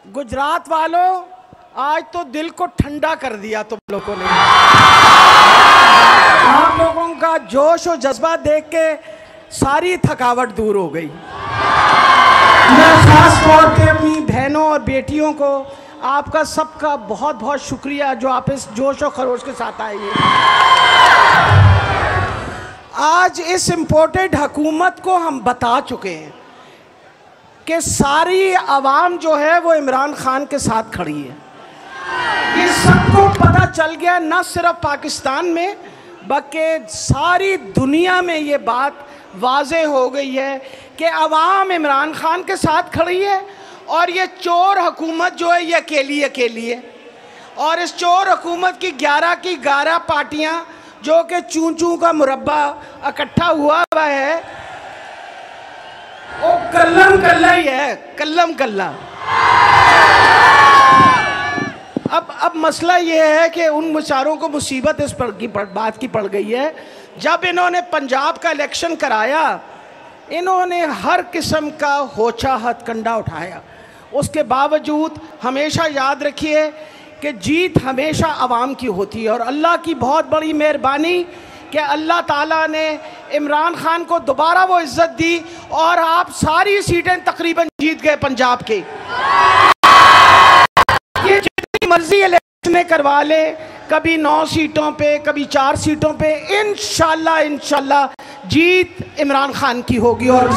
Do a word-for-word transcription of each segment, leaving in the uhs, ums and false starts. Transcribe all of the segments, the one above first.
गुजरात वालों, आज तो दिल को ठंडा कर दिया तुम लोगों ने। आप लोगों का जोश और जज्बा देख के सारी थकावट दूर हो गई। मैं खास तौर पे अपनी बहनों और बेटियों को आपका सबका बहुत बहुत शुक्रिया जो आप इस जोश और खरोश के साथ आए हैं। आज इस इम्पोर्टेड हुकूमत को हम बता चुके हैं कि सारी आवाम जो है वो इमरान खान के साथ खड़ी है। ये सबको पता चल गया, न सिर्फ पाकिस्तान में बल्कि सारी दुनिया में ये बात वाज़े हो गई है कि आवाम इमरान खान के साथ खड़ी है और ये चोर हुकूमत जो है ये अकेली अकेली है। और इस चोर हुकूमत की ग्यारह की ग्यारह पार्टियां जो कि चूं चूं का मुरब्बा इकट्ठा हुआ हुआ है, वो कल्लम कल्ला ही है, कल्लम कल्ला। अब अब मसला ये है कि उन बेचारों को मुसीबत इस पर की बात की पड़ गई है। जब इन्होंने पंजाब का इलेक्शन कराया, इन्होंने हर किस्म का होचा हथकंडा उठाया। उसके बावजूद हमेशा याद रखिए कि जीत हमेशा आवाम की होती है। और अल्लाह की बहुत बड़ी मेहरबानी कि अल्लाह ताला ने इमरान खान को दोबारा वो इज्जत दी और आप सारी सीटें तकरीबन जीत गए पंजाब के। ये जितनी मर्जी इलेक्शन करवा ले, कभी नौ सीटों पे, कभी चार सीटों पे, इंशाल्लाह इंशाल्लाह जीत इमरान खान की होगी। और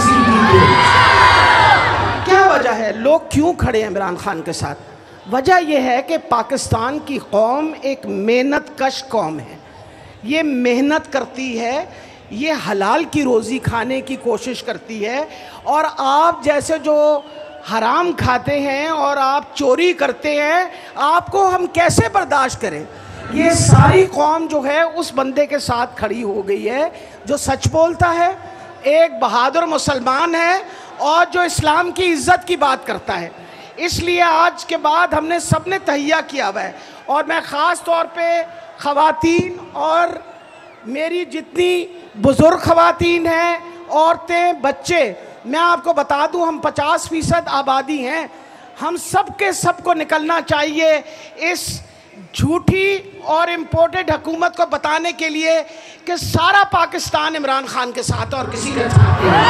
क्या वजह है, लोग क्यों खड़े हैं इमरान खान के साथ? वजह यह है कि पाकिस्तान की कौम एक मेहनत कश कौम है। ये मेहनत करती है, ये हलाल की रोज़ी खाने की कोशिश करती है। और आप जैसे जो हराम खाते हैं और आप चोरी करते हैं, आपको हम कैसे बर्दाश्त करें? ये सारी कौम जो है उस बंदे के साथ खड़ी हो गई है जो सच बोलता है, एक बहादुर मुसलमान है और जो इस्लाम की इज़्ज़त की बात करता है। इसलिए आज के बाद हमने सब ने तहिया किया हुआ है। और मैं ख़ास तौर पे ख़वातीन और मेरी जितनी बुज़ुर्ग ख़वातीन हैं, औरतें, बच्चे, मैं आपको बता दूं हम पचास फ़ीसद आबादी हैं। हम सब के सब को निकलना चाहिए इस झूठी और इम्पोर्टेड हुकूमत को बताने के लिए कि सारा पाकिस्तान इमरान खान के साथ और किसी के साथ नहीं।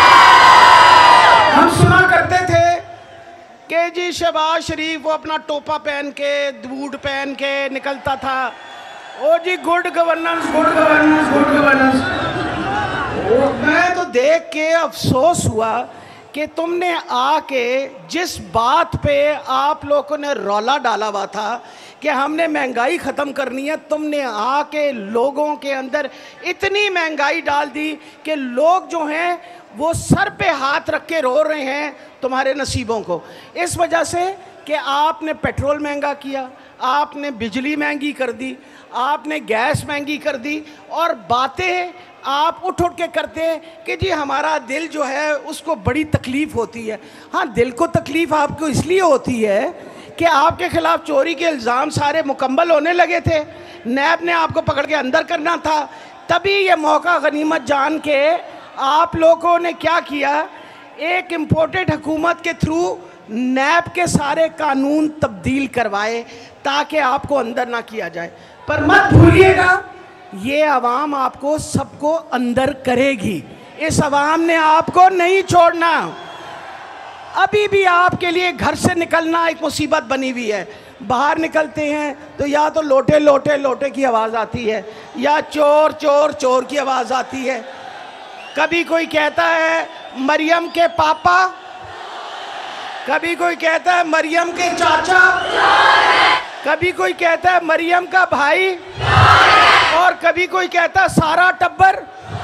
हम सुना करते थे कि जी शहबाज शरीफ वो अपना टोपा पहन के, बूट पहन के निकलता था, ओ जी good governance, good governance, good governance. मैं तो देख के अफसोस हुआ कि तुमने आके जिस बात पे आप लोगों ने रौला डाला हुआ था कि हमने महंगाई ख़त्म करनी है, तुमने आके लोगों के अंदर इतनी महंगाई डाल दी कि लोग जो हैं वो सर पे हाथ रख के रो रहे हैं तुम्हारे नसीबों को। इस वजह से कि आपने पेट्रोल महंगा किया, आपने बिजली महंगी कर दी, आपने गैस महंगी कर दी और बातें आप उठ उठ के करते हैं कि जी हमारा दिल जो है उसको बड़ी तकलीफ़ होती है। हाँ, दिल को तकलीफ़ आपको इसलिए होती है कि आपके ख़िलाफ़ चोरी के इल्ज़ाम सारे मुकम्मल होने लगे थे, नैब ने आपको पकड़ के अंदर करना था। तभी ये मौका गनीमत जान के आप लोगों ने क्या किया, एक इम्पोर्टेड हुकूमत के थ्रू नैब के सारे कानून तब्दील करवाए ताकि आपको अंदर ना किया जाए। पर मत भूलिएगा, ये आवाम आपको सबको अंदर करेगी। इस आवाम ने आपको नहीं छोड़ना। अभी भी आपके लिए घर से निकलना एक मुसीबत बनी हुई है। बाहर निकलते हैं तो या तो लोटे लोटे लोटे की आवाज़ आती है या चोर चोर चोर की आवाज़ आती है। कभी कोई कहता है मरियम के पापा, कभी कोई कहता है मरियम के चाचा, कभी कोई कहता है मरियम का भाई, और कभी कोई कहता है सारा टब्बर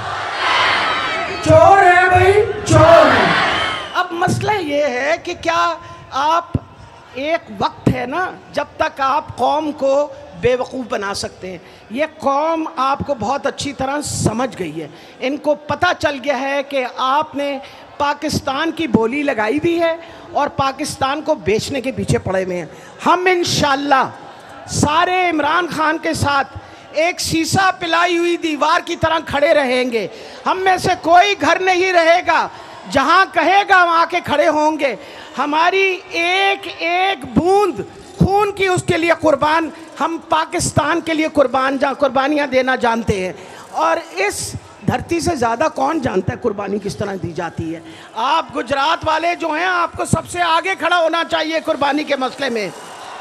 चोर है भाई, चोर है। अब मसला ये है कि क्या आप, एक वक्त है ना जब तक आप कौम को बेवकूफ़ बना सकते हैं। ये कौम आपको बहुत अच्छी तरह समझ गई है। इनको पता चल गया है कि आपने पाकिस्तान की बोली लगाई भी है और पाकिस्तान को बेचने के पीछे पड़े हुए हैं। हम इंशाल्लाह सारे इमरान खान के साथ एक शीशा पिलाई हुई दीवार की तरह खड़े रहेंगे। हम में से कोई घर नहीं रहेगा जहां कहेगा वहां के खड़े होंगे। हमारी एक एक बूंद खून की उसके लिए कुर्बान, हम पाकिस्तान के लिए कुर्बान जा कुर्बानियां देना जानते हैं। और इस धरती से ज़्यादा कौन जानता है कुर्बानी किस तरह दी जाती है। आप गुजरात वाले जो हैं, आपको सबसे आगे खड़ा होना चाहिए कुर्बानी के मसले में।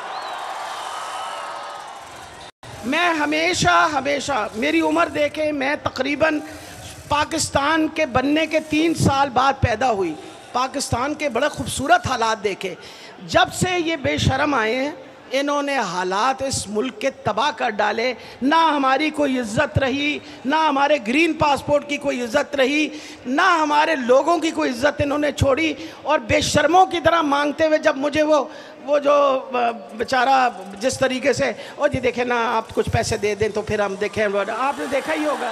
मैं हमेशा हमेशा मेरी उम्र देखें, मैं तकरीबन पाकिस्तान के बनने के तीन साल बाद पैदा हुई। पाकिस्तान के बड़े खूबसूरत हालात देखे। जब से ये बेशरम आए हैं, इन्होंने हालात इस मुल्क के तबाह कर डाले। ना हमारी कोई इज़्ज़त रही, ना हमारे ग्रीन पासपोर्ट की कोई इज़्ज़त रही, ना हमारे लोगों की कोई इज़्ज़त इन्होंने छोड़ी। और बेशर्मों की तरह मांगते हुए जब मुझे वो वो जो बेचारा जिस तरीके से, ओ जी देखें ना, आप कुछ पैसे दे दें तो फिर हम देखें, आपने देखा ही होगा।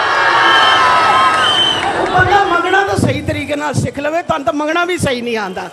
बंदा मंगना तो सही तरीके ना सीख लवे, तो मंगना भी सही नहीं आता।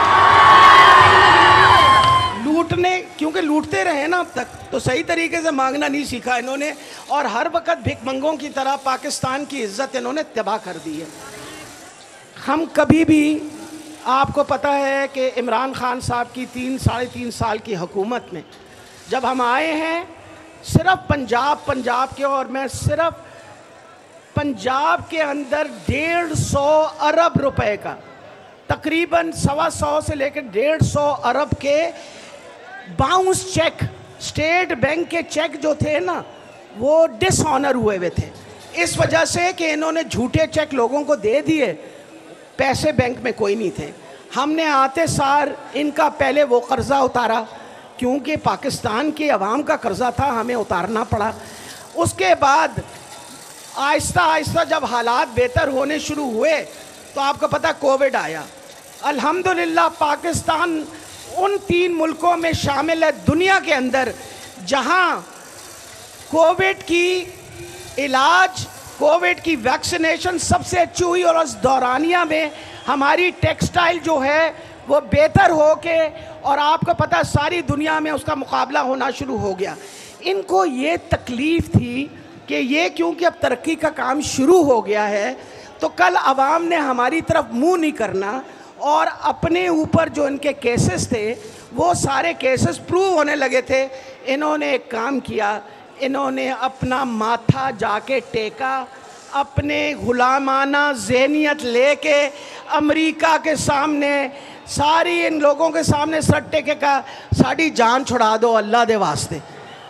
लूटने, क्योंकि लूटते रहे ना अब तक, तो सही तरीके से मांगना नहीं सीखा इन्होंने। और हर वक्त भिखमंगों की तरह पाकिस्तान की इज्जत इन्होंने तबाह कर दी है। हम कभी भी, आपको पता है कि इमरान खान साहब की तीन साढ़े तीन साल की हुकूमत में जब हम आए हैं, सिर्फ पंजाब पंजाब के, और मैं सिर्फ पंजाब के अंदर डेढ़ सौ अरब रुपए का, तकरीबन सवा सौ से लेकर डेढ़ सौ अरब के बाउंस चेक, स्टेट बैंक के चेक जो थे ना, वो डिसऑनर हुए हुए थे। इस वजह से कि इन्होंने झूठे चेक लोगों को दे दिए, पैसे बैंक में कोई नहीं थे। हमने आते सार इनका पहले वो कर्ज़ा उतारा, क्योंकि पाकिस्तान की आवाम का कर्ज़ा था, हमें उतारना पड़ा। उसके बाद आहिस्ता आहिस्ता जब हालात बेहतर होने शुरू हुए तो आपको पता कोविड आया। अल्हम्दुलिल्लाह पाकिस्तान उन तीन मुल्कों में शामिल है दुनिया के अंदर जहां कोविड की इलाज, कोविड की वैक्सीनेशन सबसे अच्छी हुई। और उस दौरानिया में हमारी टेक्सटाइल जो है वो बेहतर हो के, और आपको पता सारी दुनिया में उसका मुकाबला होना शुरू हो गया। इनको ये तकलीफ़ थी कि ये क्योंकि अब तरक्की का काम शुरू हो गया है, तो कल आवाम ने हमारी तरफ मुंह नहीं करना, और अपने ऊपर जो इनके केसेस थे वो सारे केसेस प्रूव होने लगे थे। इन्होंने एक काम किया, इन्होंने अपना माथा जाके टेका, अपने गुलामाना ज़हनियत लेके अमेरिका के सामने, सारी इन लोगों के सामने सर टेके का, साड़ी जान छुड़ा दो अल्लाह दे वास्ते।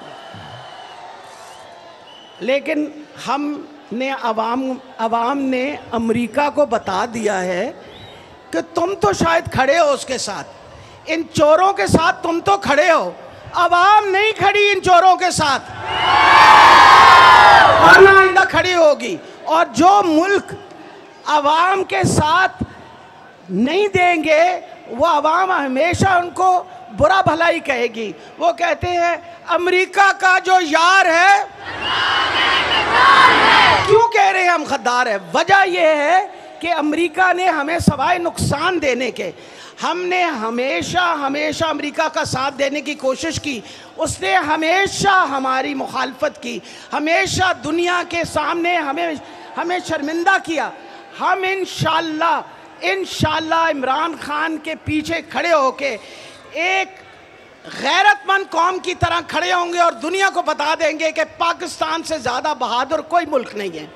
लेकिन हमने अवाम अवाम ने अमेरिका को बता दिया है कि तुम तो शायद खड़े हो उसके साथ, इन चोरों के साथ तुम तो खड़े हो, अवाम नहीं खड़ी इन चोरों के साथ, और ना आइंदा खड़ी होगी। और जो मुल्क अवाम के साथ नहीं देंगे, वो अवाम हमेशा उनको बुरा भला ही कहेगी। वो कहते हैं अमेरिका का जो यार है, क्यों कह रहे हैं हम गद्दार है? वजह यह है कि अमेरिका ने हमें सवाए नुकसान देने के, हमने हमेशा हमेशा अमेरिका का साथ देने की कोशिश की, उसने हमेशा हमारी मुखालफत की, हमेशा दुनिया के सामने हमें हमें शर्मिंदा किया। हम इंशाअल्लाह इंशाअल्लाह इमरान खान के पीछे खड़े होके एक गैरतमंद कौम की तरह खड़े होंगे और दुनिया को बता देंगे कि पाकिस्तान से ज़्यादा बहादुर कोई मुल्क नहीं है।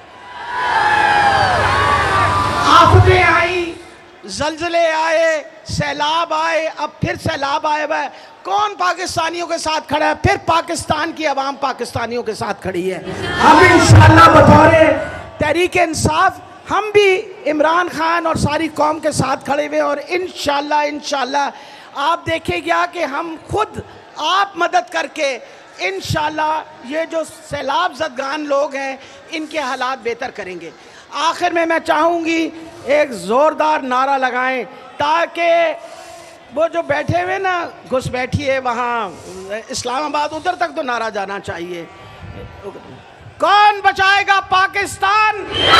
आफतें आई, जल्जले आए, सैलाब आए, अब फिर सैलाब आए हुआ है, कौन पाकिस्तानियों के साथ खड़ा है? फिर पाकिस्तान की आवाम पाकिस्तानियों के साथ खड़ी है। हम इंशाअल्लाह बतौर तहरीक इंसाफ हम भी इमरान खान और सारी कौम के साथ खड़े हुए, और इंशाअल्लाह इंशाअल्लाह आप देखिएगा कि हम खुद आप मदद करके इंशाअल्लाह ये जो सैलाब ज़दगान लोग हैं इनके हालात बेहतर करेंगे। आखिर में मैं चाहूँगी एक ज़ोरदार नारा लगाएं, ताकि वो जो बैठे हुए ना घुस बैठिए वहाँ इस्लामाबाद, उधर तक तो नारा जाना चाहिए। कौन बचाएगा पाकिस्तान?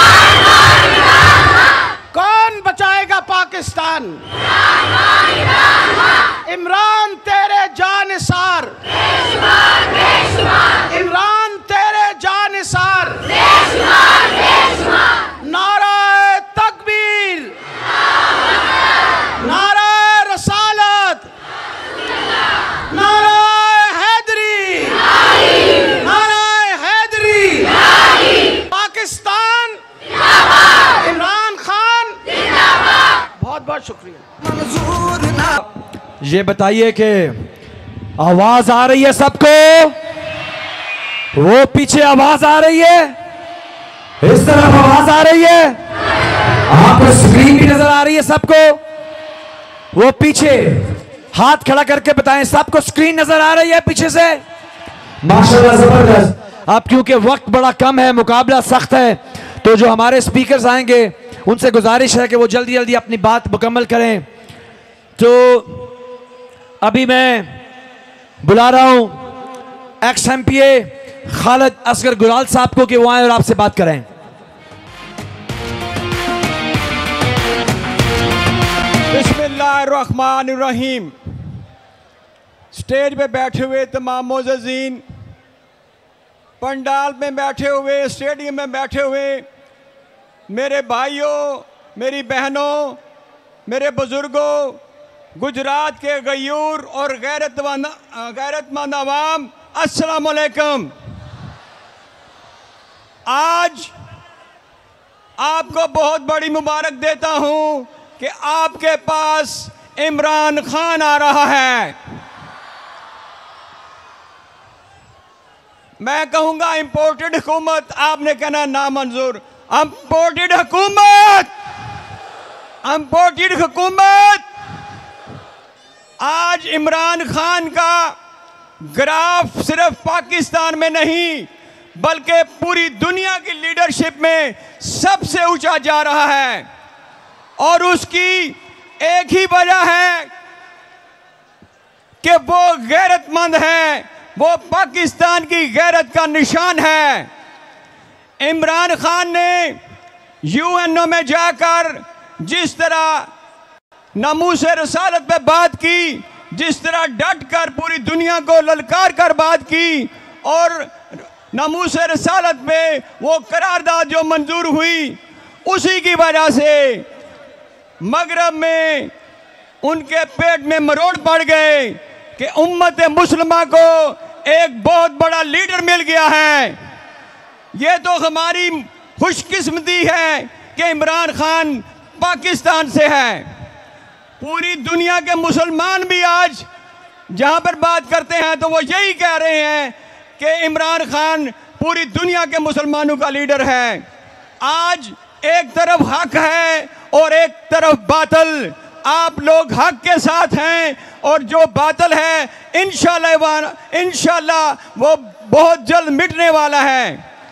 कौन बचाएगा पाकिस्तान? इमरान तेरे जानिसार, इमरान तेरे जानिसार, नारा तकबीर, मंजूर ना। ये बताइए कि आवाज आ रही है सबको? वो पीछे आवाज आ रही है, इस तरफ आवाज आ रही है, आपको स्क्रीन भी नजर आ रही है सबको? वो पीछे हाथ खड़ा करके बताएं, सबको स्क्रीन नजर आ रही है पीछे से? माशाल्लाह, जबरदस्त। अब क्योंकि वक्त बड़ा कम है, मुकाबला सख्त है, तो जो हमारे स्पीकर्स आएंगे उनसे गुजारिश है कि वो जल्दी जल्दी अपनी बात मुकम्मल करें। तो अभी मैं बुला रहा हूं ex M P A Khalid Asghar Gulal Sahab को कि वो आए और आपसे बात करें। बिस्मिल्लाहिर्रहमानिर्रहीम। स्टेज पे बैठे हुए तमाम मोअज़्ज़ीन, पंडाल में बैठे हुए, स्टेडियम में बैठे हुए मेरे भाइयों, मेरी बहनों, मेरे बुजुर्गों, गुजरात के गयूर और गैरतमंद गैरतमंद अवाम, अस्सलाम वालेकुम। आज आपको बहुत बड़ी मुबारक देता हूं कि आपके पास इमरान खान आ रहा है। मैं कहूंगा इंपोर्टेड हुकूमत, आपने कहना नामंजूर। इंपोर्टेड हुकूमत, इंपोर्टेड हुकूमत। आज इमरान खान का ग्राफ सिर्फ पाकिस्तान में नहीं बल्कि पूरी दुनिया की लीडरशिप में सबसे ऊंचा जा रहा है, और उसकी एक ही वजह है कि वो गैरतमंद है, वो पाकिस्तान की गैरत का निशान है। इमरान खान ने यूएनओ में जाकर जिस तरह नामूस रसालत पे बात की, जिस तरह डट कर पूरी दुनिया को ललकार कर बात की, और नामूस रसालत में वो करारदाद जो मंजूर हुई, उसी की वजह से मगरब में उनके पेट में मरोड़ पड़ गए कि उम्मत मुस्लिमा को एक बहुत बड़ा लीडर मिल गया है। ये तो हमारी खुशकिस्मती है कि इमरान खान पाकिस्तान से है। पूरी दुनिया के मुसलमान भी आज जहां पर बात करते हैं तो वो यही कह रहे हैं कि इमरान खान पूरी दुनिया के मुसलमानों का लीडर है। आज एक तरफ हक है और एक तरफ बातिल। आप लोग हक के साथ हैं और जो बातिल है इंशाल्लाह इंशाल्लाह वो बहुत जल्द मिटने वाला है।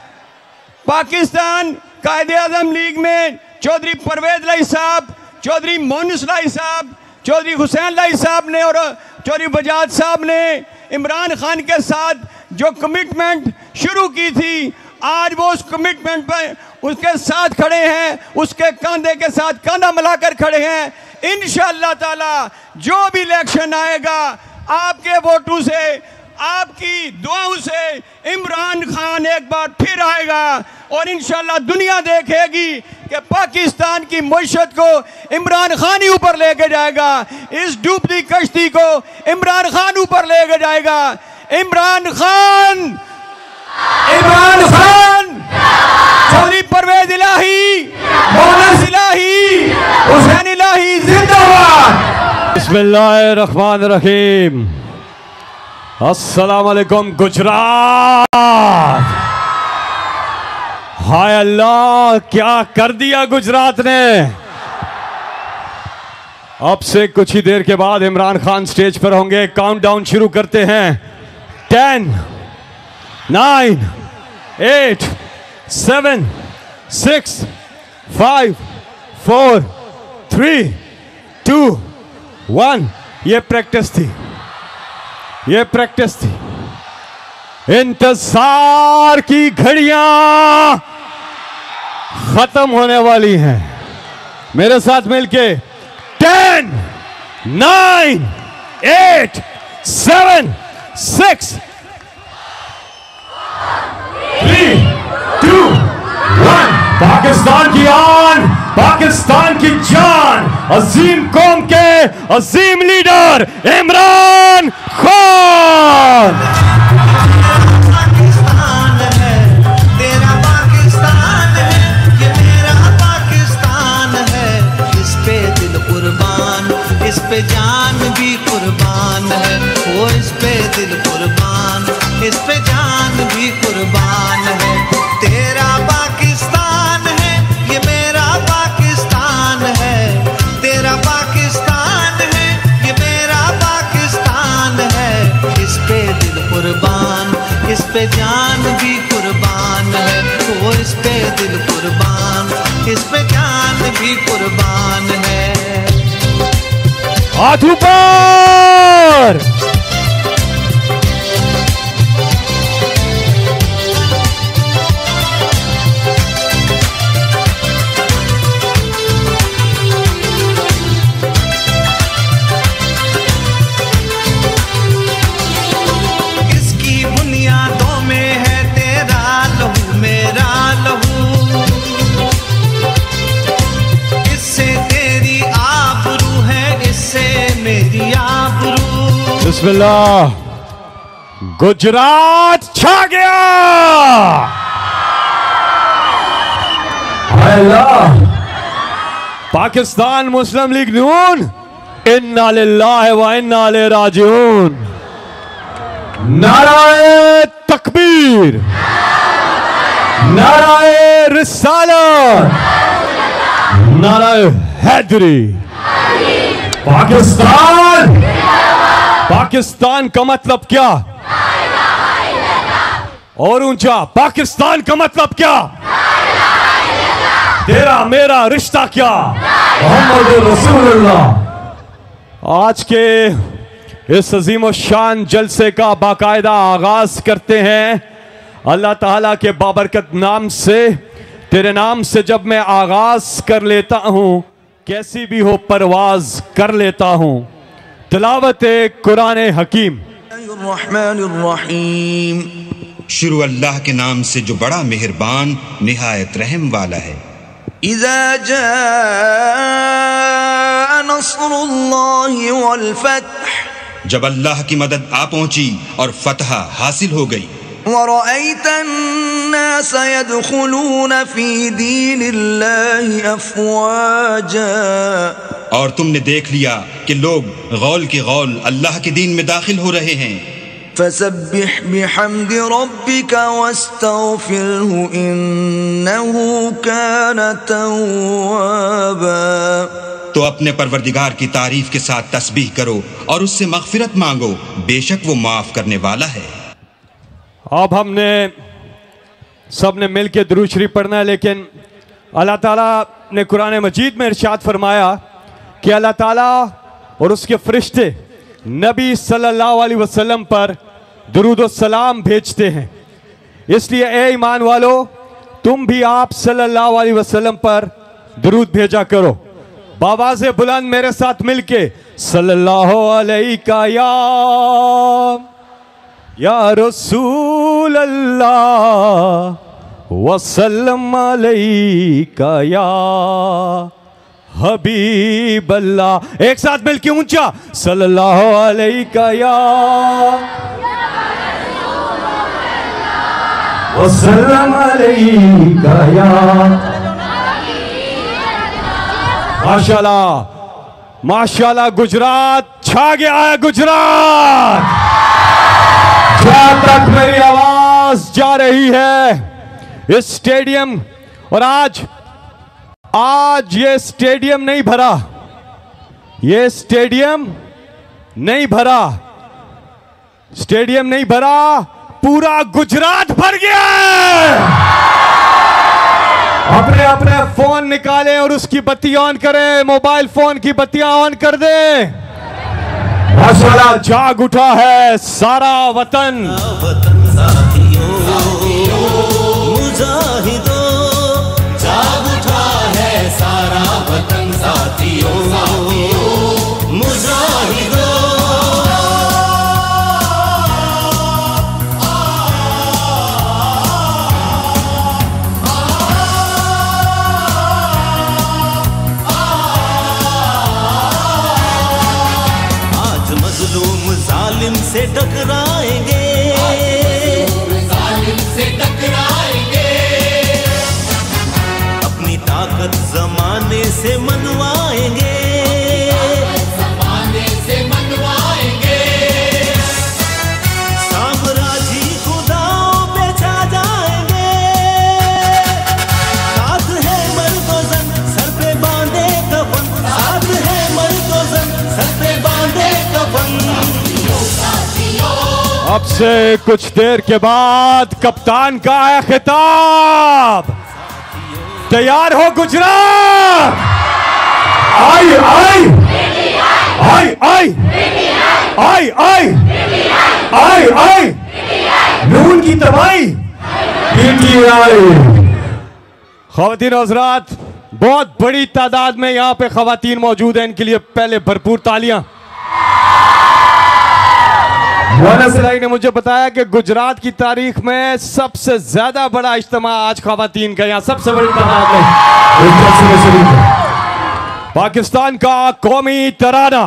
पाकिस्तान कायदे आज़म लीग में चौधरी परवेज लाई साहब, चौधरी मोनस लाई साहब, चौधरी हुसैन लाई साहब ने और चौधरी बजाज साहब ने इमरान खान के साथ जो कमिटमेंट शुरू की थी, आज वो उस कमिटमेंट पर उसके साथ खड़े हैं, उसके कंधे के साथ कंधा मिलाकर खड़े हैं। इंशाअल्लाह ताला जो भी इलेक्शन आएगा, आपके वोटों से, आपकी दुआओं से इमरान खान एक बार फिर आएगा, और इंशाअल्लाह दुनिया देखेगी कि पाकिस्तान की मईशत को इमरान खान ही ऊपर लेके जाएगा। इस डूबती कश्ती को इमरान खान ऊपर लेके जाएगा। इमरान खान, इमरान खान, चौधरी परवेज इलाही, मोनस इलाही, हुसैन इलाही जिंदाबाद। बिस्मिल्लाहिर्रहमानिर्रहीम। अस्सलाम वालेकुम गुजरात। हाय अल्लाह, क्या कर दिया गुजरात ने। अब से कुछ ही देर के बाद इमरान खान स्टेज पर होंगे। काउंटडाउन शुरू करते हैं। Ten, nine, eight, seven, six, five, four, three, two, one. ये प्रैक्टिस थी, ये प्रैक्टिस थी। इंतजार की घड़ियां खत्म होने वाली हैं। मेरे साथ मिलके ten, nine, eight, seven, six, three, two, one. Pakistan की आन, पाकिस्तान की जान, अजीम कौम के अजीम लीडर इमरान खान। पाकिस्तान है, तेरा पाकिस्तान है, ये मेरा पाकिस्तान है। इस पे दिल कुर्बान, इस पे जान भी कुर्बान है, वो इस पे दिल कुर्बान, इस पे जान भी कुर्बान है। तेरा पाकिस्तान है, ये मेरा पाकिस्तान है, तेरा पाकिस्तान है, ये मेरा पाकिस्तान है। इस पे दिल कुर्बान, इस पे जान भी कुर्बान है, वो इस पे दिल कुर्बान, इस पे जान भी कुर्बान है। हाथ ऊपर। इसकी बुनियादों में है तेरा लहू मेरा लहू, इससे तेरी आबरू है, इससे मेरी आबरू। बिस्मिल्लाह। गुजरात छा गया। अल्लाह। पाकिस्तान मुस्लिम लीग नून, इन्ना लिल्लाहि व इन्ना इलैहि राजिऊन। नाराए तकबीर, नाराए रिसालत, नाराए हैदरी। पाकिस्तान, पाकिस्तान का मतलब क्या? और ऊंचा, पाकिस्तान का मतलब क्या? तेरा मेरा रिश्ता क्या? मोहम्मद रसूलुल्लाह। आज के इस अजीम शान जलसे का बाकायदा आगाज करते हैं अल्लाह ताला के बाबरकत नाम से। तेरे नाम से जब मैं आगाज कर लेता हूं, कैसी भी हो परवाज कर लेता हूं। तिलावत कुरान हकीम। रहमानिर्रहीम। शुरू अल्लाह के नाम से जो बड़ा मेहरबान निहायत रहम वाला है। इज़ा जाअ नस्रुल्लाहि वल फत्ह, जब अल्लाह की मदद आ पहुंची और फतह हासिल हो गई। वरअयतन नास यदखुलून फी दीनिल्लाहि अफ़वाजा, और तुमने देख लिया कि लोग गौल के गौल अल्लाह के दीन में दाखिल हो रहे हैं। फसब्बिह बिहम्दि रब्बिका वस्तगफिरहु इन्नहु कान तव्वाबा। तो अपने परवरदिगार की तारीफ के साथ तस्बीह करो और उससे मग़फ़िरत मांगो, बेशक वो माफ करने वाला है। अब हमने सब ने मिल के दुरूद शरीफ पढ़ना है, लेकिन अल्लाह ताला ने कुरान मजीद में इरशाद फरमाया कि अल्लाह ताला और उसके फरिश्ते नबी सल्लल्लाहु अलैहि वसल्लम पर दुरूद व सलाम भेजते हैं। इसलिए ए ईमान वालो, तुम भी आप सल्लल्लाहु अलैहि वसल्लम पर दुरूद भेजा करो। बाबा से बुलंद मेरे साथ मिलके सल्लल्लाहु अलैहि का या या रसूल अल्लाह वसल्लम अलैका या हबीब अल्लाह। एक साथ मिलके ऊंचा सल्लल्लाहु अलैका या वसल्लम अलैका या। माशाल्लाह माशाल्लाह, गुजरात छा गया है। गुजरात, जहां तक मेरी आवाज जा रही है इस स्टेडियम, और आज आज ये स्टेडियम नहीं भरा, ये स्टेडियम नहीं भरा, स्टेडियम नहीं भरा, पूरा गुजरात भर गया। अपने अपने फोन निकालें और उसकी बत्ती ऑन करें, मोबाइल फोन की बत्तियां ऑन कर दें। माशाल्लाह, जाग उठा है सारा वतन। वतन साथियों, मुजाहिदों, जाग उठा है सारा वतन साथियों, मुजाहिदों। जालिम से टकराएंगे, जालिम से टकराएंगे, अपनी ताकत जमाने से मनवाएंगे, अब से कुछ देर के बाद कप्तान का है खिताब। तैयार हो गुजरात? आई आई आई आई आई आई आई आई नून की तबाही पीटीआई। ख़वातीन हज़रात, बहुत बड़ी तादाद में यहां पे ख़वातीन मौजूद हैं, इनके लिए पहले भरपूर तालियां। मौलाना सिलाई ने मुझे बताया कि गुजरात की तारीख में सबसे ज्यादा बड़ा इज्तिमा आज ख़वातीन का, यहां सबसे बड़ी तादाद में पाकिस्तान का कौमी तराना।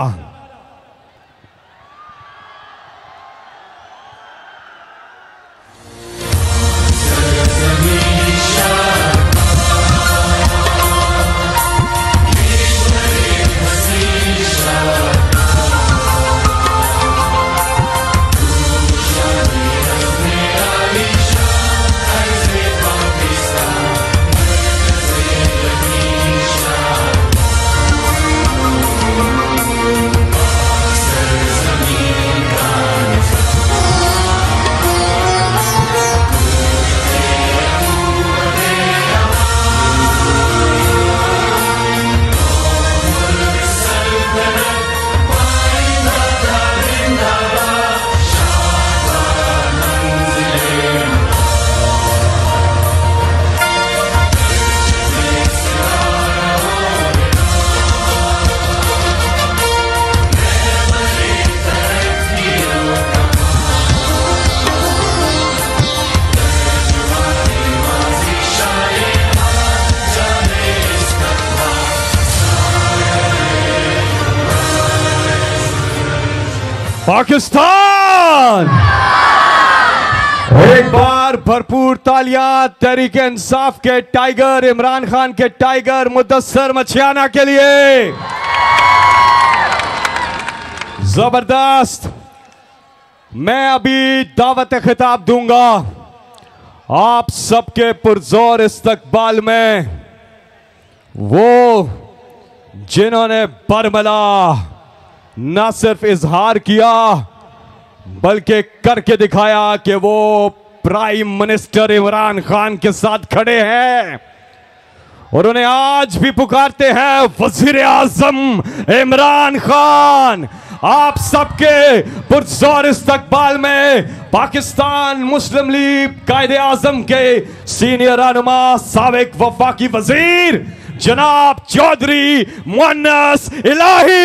पाकिस्तान, एक बार भरपूर तालियां तहरीक इंसाफ के टाइगर, इमरान खान के टाइगर मुदस्सर मछियाना के लिए। जबरदस्त। मैं अभी दावत खिताब दूंगा आप सबके पुरजोर इस्तकबाल में, वो जिन्होंने बरमला न सिर्फ इजहार किया बल्कि करके दिखाया कि वो प्राइम मिनिस्टर इमरान खान के साथ खड़े हैं और उन्हें आज भी पुकारते हैं वजीर आजम इमरान खान। आप सबके पुरजोर इस्तकबाल में पाकिस्तान मुस्लिम लीग कायदे आजम के सीनियर रहनुमा साबिक वफाकी वजीर जनाब चौधरी मुअन्नस इलाही।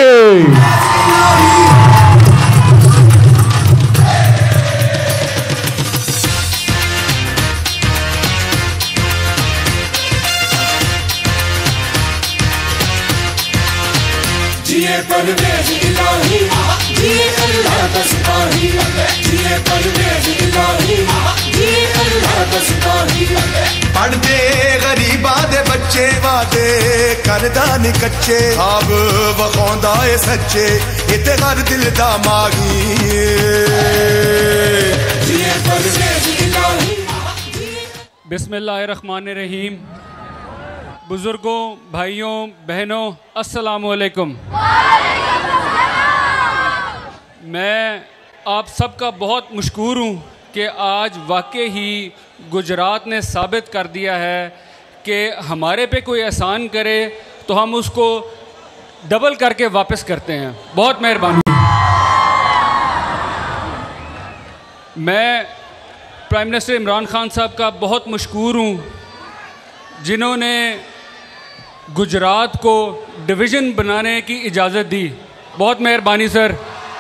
जिए परवेज़ इलाही, जिए अल्लाह का सिपाही, जिए परवेज़ इलाही, जिए अल्लाह का सिपाही। पढ़दे गरीबां दे बच्चे वादे करदा नी कच्चे, खाब वखौंदा ए सच्चे, इते हर दिल दा मागी। जिए परवेज़ इलाही। बिस्मिल्लाहिर्रहमानिर्रहीम। बुजुर्गों, भाइयों, बहनों, अस्सलामु अलैकुम। मैं आप सबका बहुत मशकूर हूँ कि आज वाकई ही गुजरात ने साबित कर दिया है कि हमारे पे कोई एहसान करे तो हम उसको डबल करके वापस करते हैं। बहुत मेहरबानी। मैं प्राइम मिनिस्टर इमरान खान साहब का बहुत मशकूर हूँ जिन्होंने गुजरात को डिवीज़न बनाने की इजाज़त दी। बहुत मेहरबानी सर।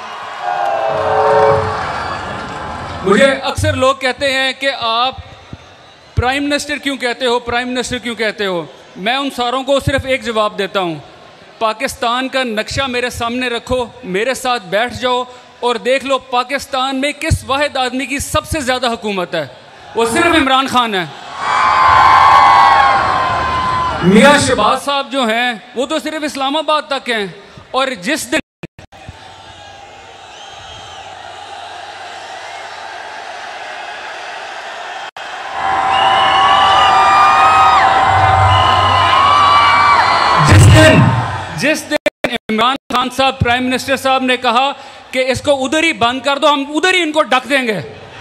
मुझे अक्सर लोग कहते हैं कि आप प्राइम मिनिस्टर क्यों कहते हो, प्राइम मिनिस्टर क्यों कहते हो। मैं उन सारों को सिर्फ एक जवाब देता हूँ, पाकिस्तान का नक्शा मेरे सामने रखो, मेरे साथ बैठ जाओ और देख लो पाकिस्तान में किस वाहिद आदमी की सबसे ज़्यादा हुकूमत है। वो सिर्फ इमरान खान है। मियाँ शहबाज साहब जो हैं वो तो सिर्फ इस्लामाबाद तक हैं, और जिस दिन जिस दिन जिस दिन इमरान खान खान साहब प्राइम मिनिस्टर साहब ने कहा कि इसको उधर ही बंद कर दो, हम उधर ही इनको ढक देंगे।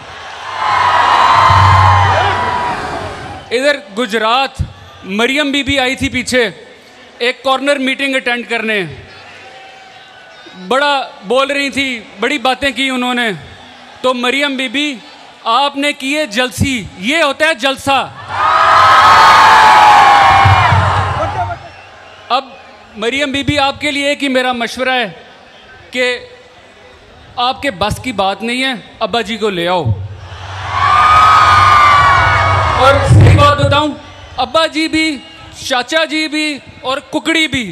इधर गुजरात मरियम बीबी आई थी पीछे एक कॉर्नर मीटिंग अटेंड करने, बड़ा बोल रही थी, बड़ी बातें की उन्होंने। तो मरियम बीबी आपने किए जलसी, ये होता है जलसा। अब मरियम बीबी आपके लिए एक ही मेरा मशवरा है कि आपके बस की बात नहीं है, अब्बा जी को ले आओ। और सही बात बताऊं, अब्बा जी भी, चाचा जी भी और कुकड़ी भी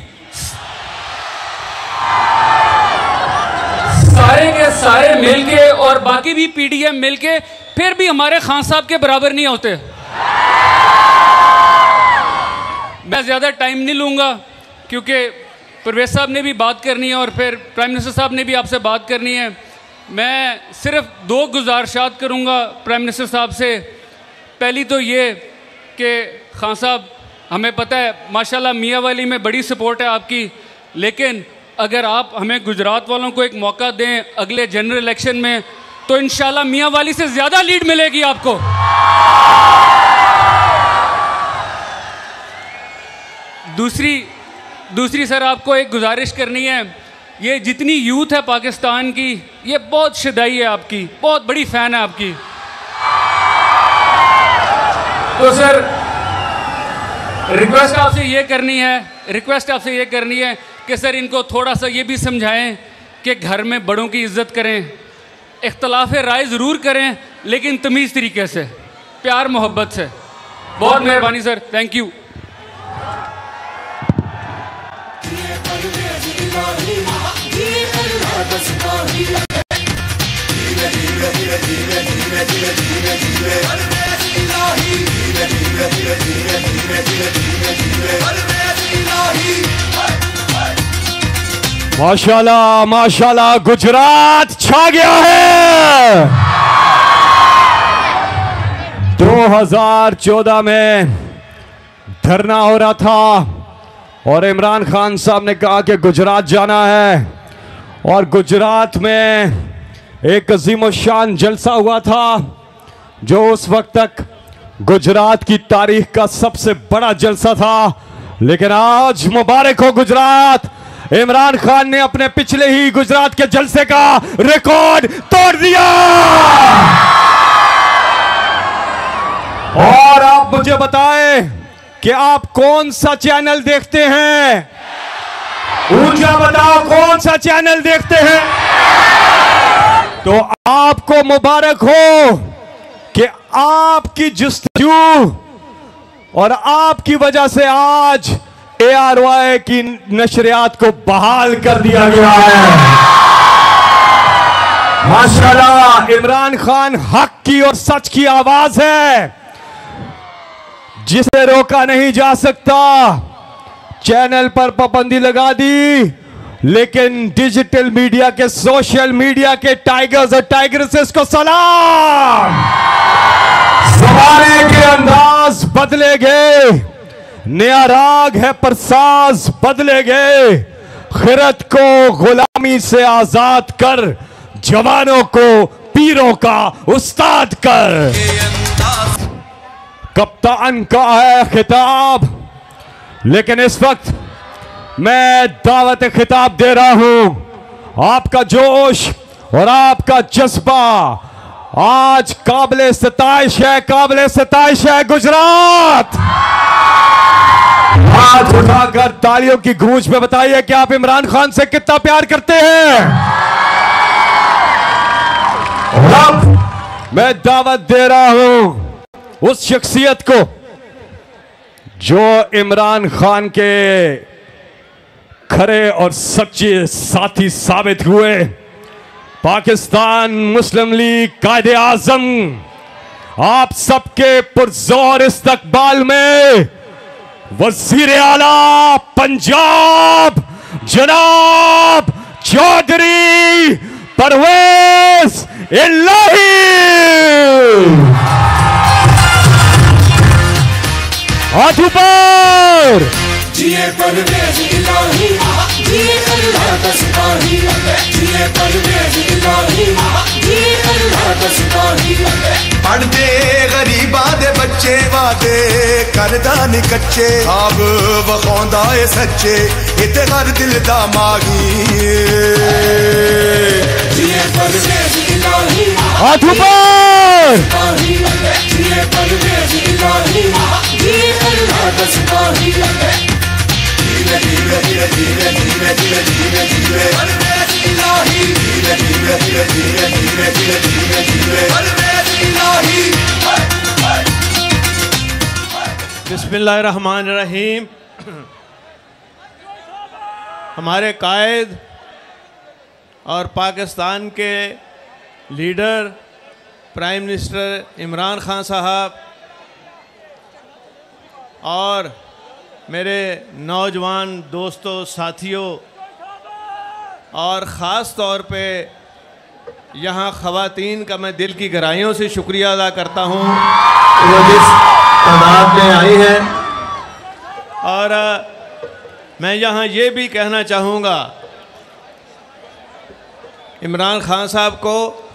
सारे के सारे मिलके और बाकी भी पीडीएम मिलके फिर भी हमारे खान साहब के बराबर नहीं होते। मैं ज़्यादा टाइम नहीं लूँगा क्योंकि परवेज साहब ने भी बात करनी है और फिर प्राइम मिनिस्टर साहब ने भी आपसे बात करनी है। मैं सिर्फ दो गुजारिशात करूँगा प्राइम मिनिस्टर साहब से। पहली तो ये कि खान साहब, हमें पता है माशाल्लाह मियाँ वाली में बड़ी सपोर्ट है आपकी, लेकिन अगर आप हमें गुजरात वालों को एक मौका दें अगले जनरल इलेक्शन में तो इंशाल्लाह मियाँ वाली से ज़्यादा लीड मिलेगी आपको। दूसरी दूसरी सर आपको एक गुजारिश करनी है, ये जितनी यूथ है पाकिस्तान की, ये बहुत शदाई है आपकी, बहुत बड़ी फ़ैन है आपकी। तो सर रिक्वेस्ट आपसे ये करनी है रिक्वेस्ट आपसे ये करनी है कि सर इनको थोड़ा सा ये भी समझाएं कि घर में बड़ों की इज्जत करें, इख्तलाफ राय ज़रूर करें लेकिन तमीज़ तरीके से, प्यार मोहब्बत से। बहुत मेहरबानी सर, थैंक यू। माशाल्लाह माशाल्लाह, गुजरात छा गया है। दो हज़ार चौदह में धरना हो रहा था और इमरान खान साहब ने कहा कि गुजरात जाना है, और गुजरात में एक अजीम-ओ-शान जलसा हुआ था जो उस वक्त तक गुजरात की तारीख का सबसे बड़ा जलसा था। लेकिन आज मुबारक हो गुजरात, इमरान खान ने अपने पिछले ही गुजरात के जलसे का रिकॉर्ड तोड़ दिया। और आप मुझे बताएं कि आप कौन सा चैनल देखते हैं? ऊंचा बताओ, कौन सा चैनल देखते हैं? तो आपको मुबारक हो कि आपकी जस्तजू और आपकी वजह से आज ए आर वाई की नशरियात को बहाल कर दिया गया है। माशाल्लाह, इमरान खान हक की और सच की आवाज है, जिसे रोका नहीं जा सकता। चैनल पर पाबंदी लगा दी, लेकिन डिजिटल मीडिया के, सोशल मीडिया के टाइगर्स और टाइगर्स को सलाम। सवारे के अंदाज बदले गए, नया राग है परसाज बदले गए। खिरत को गुलामी से आजाद कर, जवानों को पीरों का उस्ताद कर। कप्तान का है खिताब, लेकिन इस वक्त मैं दावत खिताब दे रहा हूं। आपका जोश और आपका जज्बा आज काबिले सताइश है, काबिले सताइश है गुजरात। हाथ उठाकर तालियों की गूंज में बताइए कि आप इमरान खान से कितना प्यार करते हैं। और अब मैं दावत दे रहा हूं उस शख्सियत को जो इमरान खान के खरे और सच्चे साथी साबित हुए। पाकिस्तान मुस्लिम लीग कायदे आजम आप सबके पुरजोर इस्तकबाल में वजीर आला पंजाब जनाब चौधरी परवेज इलाही। हाथ ऊपर। जिए परवेज इलाही, जिए अल्लाह का सिपाही, जिए परवेज़ इलाही, जिए अल्लाह का सिपाही। पढ़दे गरीबां दे बच्चे वादे करदा नी कच्चे, खाब वखौंदा ए सच्चे, इते हर दिल दा मागी। जिए परवेज़ इलाही, हाथ ऊपर। जिए परवेज़ इलाही, जिए अल्लाह का सिपाही। धीरे धीरे धीरे धीरे धीरे धीरे धीरे धीरे परवेज़ इलाही, धीरे धीरे धीरे धीरे धीरे धीरे धीरे धीरे परवेज़ इलाही। बिस्मिल्लाहिर्रहमानिर्रहीम। हमारे कायद और पाकिस्तान के leader prime minister Imran Khan Sahab और मेरे नौजवान दोस्तों साथियों और ख़ास तौर पे यहाँ ख़वातीन का मैं दिल की गहराइयों से शुक्रिया अदा करता हूँ वो जिस तादाद में आई है। और मैं यहाँ ये भी कहना चाहूँगा इमरान खान साहब को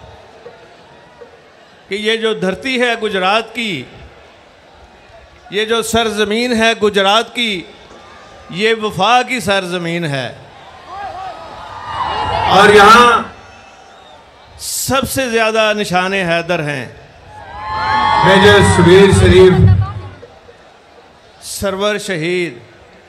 कि ये जो धरती है गुजरात की, ये जो सरज़मीन है गुजरात की, ये वफा की सरज़मीन है और यहाँ सबसे ज़्यादा निशाने हैदर हैं। मेजर शबीर शरीफ सरवर शहीद,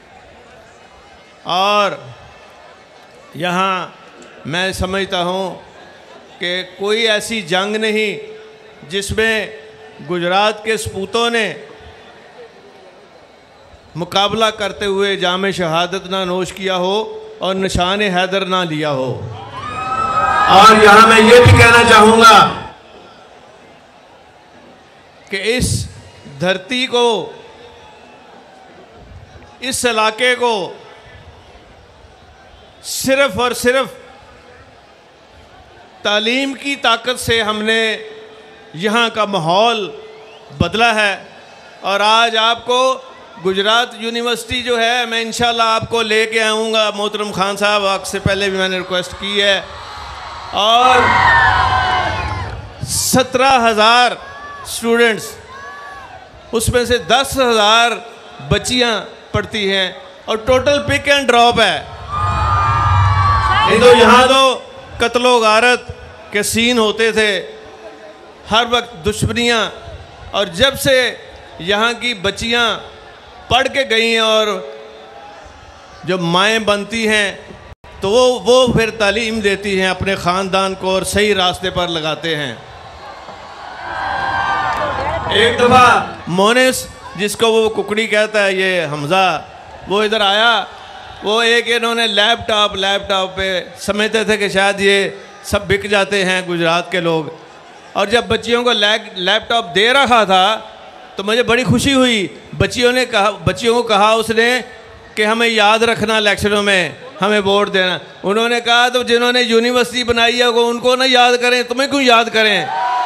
और यहाँ मैं समझता हूँ कि कोई ऐसी जंग नहीं जिसमें गुजरात के सपूतों ने मुकाबला करते हुए जाम शहादत ना नोश किया हो और निशान हैदर ना लिया हो। और यहाँ मैं ये भी कहना चाहूँगा कि इस धरती को, इस इलाके को सिर्फ और सिर्फ तालीम की ताकत से हमने यहाँ का माहौल बदला है। और आज आपको गुजरात यूनिवर्सिटी जो है, मैं इंशाल्लाह आपको लेके आऊँगा मोहतरम खान साहब, आपसे पहले भी मैंने रिक्वेस्ट की है। और सत्रह हज़ार स्टूडेंट्स, उसमें से दस हज़ार बच्चियाँ पढ़ती हैं और टोटल पिक एंड ड्रॉप है। नहीं तो यहाँ तो कत्लो गारत के सीन होते थे, हर वक्त दुश्मनियाँ। और जब से यहाँ की बच्चियाँ पढ़ के गई हैं और जब माएँ बनती हैं तो वो वो फिर तालीम देती हैं अपने ख़ानदान को और सही रास्ते पर लगाते हैं। एक दफ़ा मोनिस, जिसको वो कुकड़ी कहता है, ये हमज़ा, वो इधर आया। वो एक इन्होंने लैपटॉप लैपटॉप पे समझते थे कि शायद ये सब बिक जाते हैं गुजरात के लोग। और जब बच्चियों को लैपटॉप दे रहा था तो मुझे बड़ी खुशी हुई। बच्चियों ने कहा बच्चियों को कहा उसने कि हमें याद रखना इलेक्शनों में, हमें वोट देना। उन्होंने कहा तो जिन्होंने यूनिवर्सिटी बनाई है वो उनको ना याद करें, तुम्हें क्यों याद करें।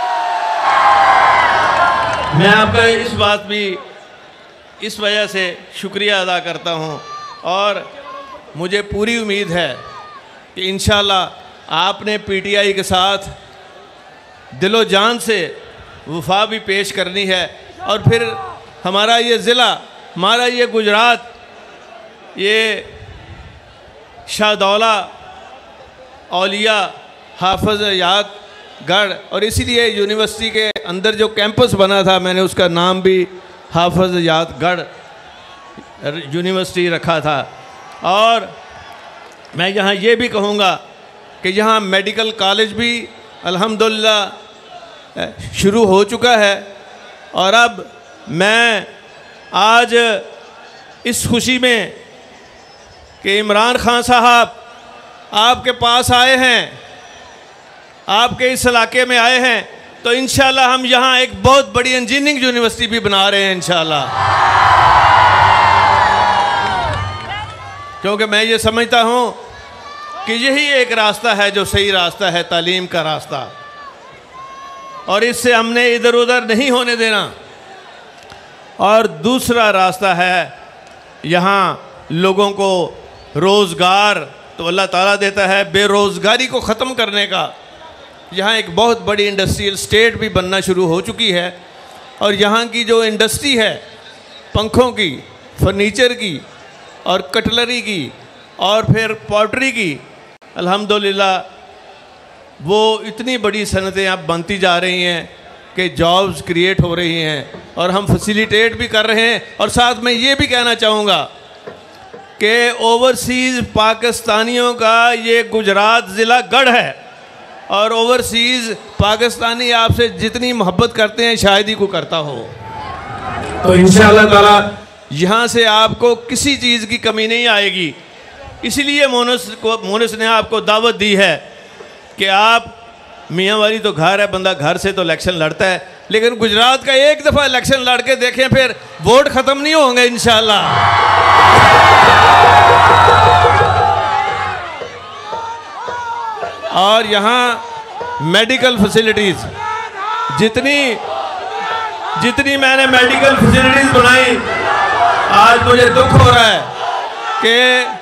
मैं आपका इस बात भी इस वजह से शुक्रिया अदा करता हूँ और मुझे पूरी उम्मीद है कि इंशाल्लाह आपने पीटीआई के साथ दिलो जान से वफा भी पेश करनी है। और फिर हमारा ये ज़िला, हमारा ये गुजरात, ये शाहदौला औलिया हाफिज़ याद गढ़, और इसीलिए यूनिवर्सिटी के अंदर जो कैंपस बना था मैंने उसका नाम भी हाफिज़ याद गढ़ यूनिवर्सिटी रखा था। और मैं यहाँ ये भी कहूँगा कि यहाँ मेडिकल कॉलेज भी अल्हम्दुलिल्लाह शुरू हो चुका है। और अब मैं आज इस खुशी में कि इमरान खान साहब आपके पास आए हैं, आपके इस इलाके में आए हैं, तो इंशाल्लाह हम यहाँ एक बहुत बड़ी इंजीनियरिंग यूनिवर्सिटी भी बना रहे हैं इंशाल्लाह। क्योंकि मैं ये समझता हूँ कि यही एक रास्ता है जो सही रास्ता है, तालीम का रास्ता, और इससे हमने इधर उधर नहीं होने देना। और दूसरा रास्ता है यहाँ लोगों को रोज़गार, तो अल्लाह ताला देता है बेरोज़गारी को ख़त्म करने का। यहाँ एक बहुत बड़ी इंडस्ट्रियल स्टेट भी बनना शुरू हो चुकी है और यहाँ की जो इंडस्ट्री है पंखों की, फर्नीचर की और कटलरी की और फिर पॉटरी की, अल्हम्दुलिल्लाह वो इतनी बड़ी सनतें अब बनती जा रही हैं कि जॉब्स क्रिएट हो रही हैं और हम फैसिलिटेट भी कर रहे हैं। और साथ में ये भी कहना चाहूँगा कि ओवरसीज़ पाकिस्तानियों का ये गुजरात ज़िला गढ़ है और ओवरसीज़ पाकिस्तानी आपसे जितनी मोहब्बत करते हैं शायद ही को करता हो। तो इंशाअल्लाह ताला यहाँ से आपको किसी चीज़ की कमी नहीं आएगी। इसीलिए मोनस को मोनस ने आपको दावत दी है कि आप, मियाँ वाली तो घर है, बंदा घर से तो इलेक्शन लड़ता है, लेकिन गुजरात का एक दफ़ा इलेक्शन लड़ के देखें, फिर वोट ख़त्म नहीं होंगे इंशाअल्लाह। और यहाँ मेडिकल फैसिलिटीज़ जितनी जितनी मैंने मेडिकल फैसिलिटीज़ बनाई, आज मुझे दुख हो रहा है कि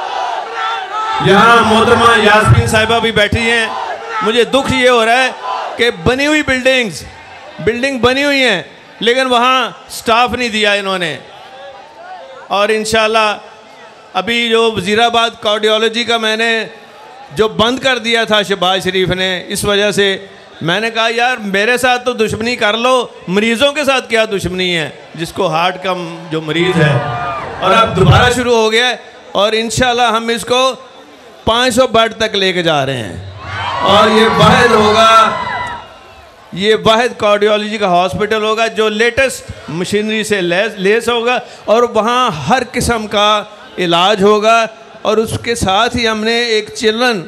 यहाँ मोहतरमा यास्मीन साहिबा भी बैठी हैं। मुझे दुख ये हो रहा है कि बनी हुई बिल्डिंग्स बिल्डिंग बनी हुई हैं लेकिन वहाँ स्टाफ नहीं दिया इन्होंने। और इंशाल्लाह अभी जो वज़ीराबाद कार्डियोलॉजी का मैंने जो बंद कर दिया था शहबाज शरीफ ने, इस वजह से मैंने कहा यार मेरे साथ तो दुश्मनी कर लो, मरीज़ों के साथ क्या दुश्मनी है, जिसको हार्ट का जो मरीज़ है। और अब दोबारा शुरू हो गया है और इंशाल्लाह हम इसको पाँच सौ बेड तक लेके जा रहे हैं और ये वाहिद होगा, ये वाहिद कार्डियोलॉजी का हॉस्पिटल होगा जो लेटेस्ट मशीनरी से लेस लेस होगा और वहाँ हर किस्म का इलाज होगा। और उसके साथ ही हमने एक चिल्ड्रन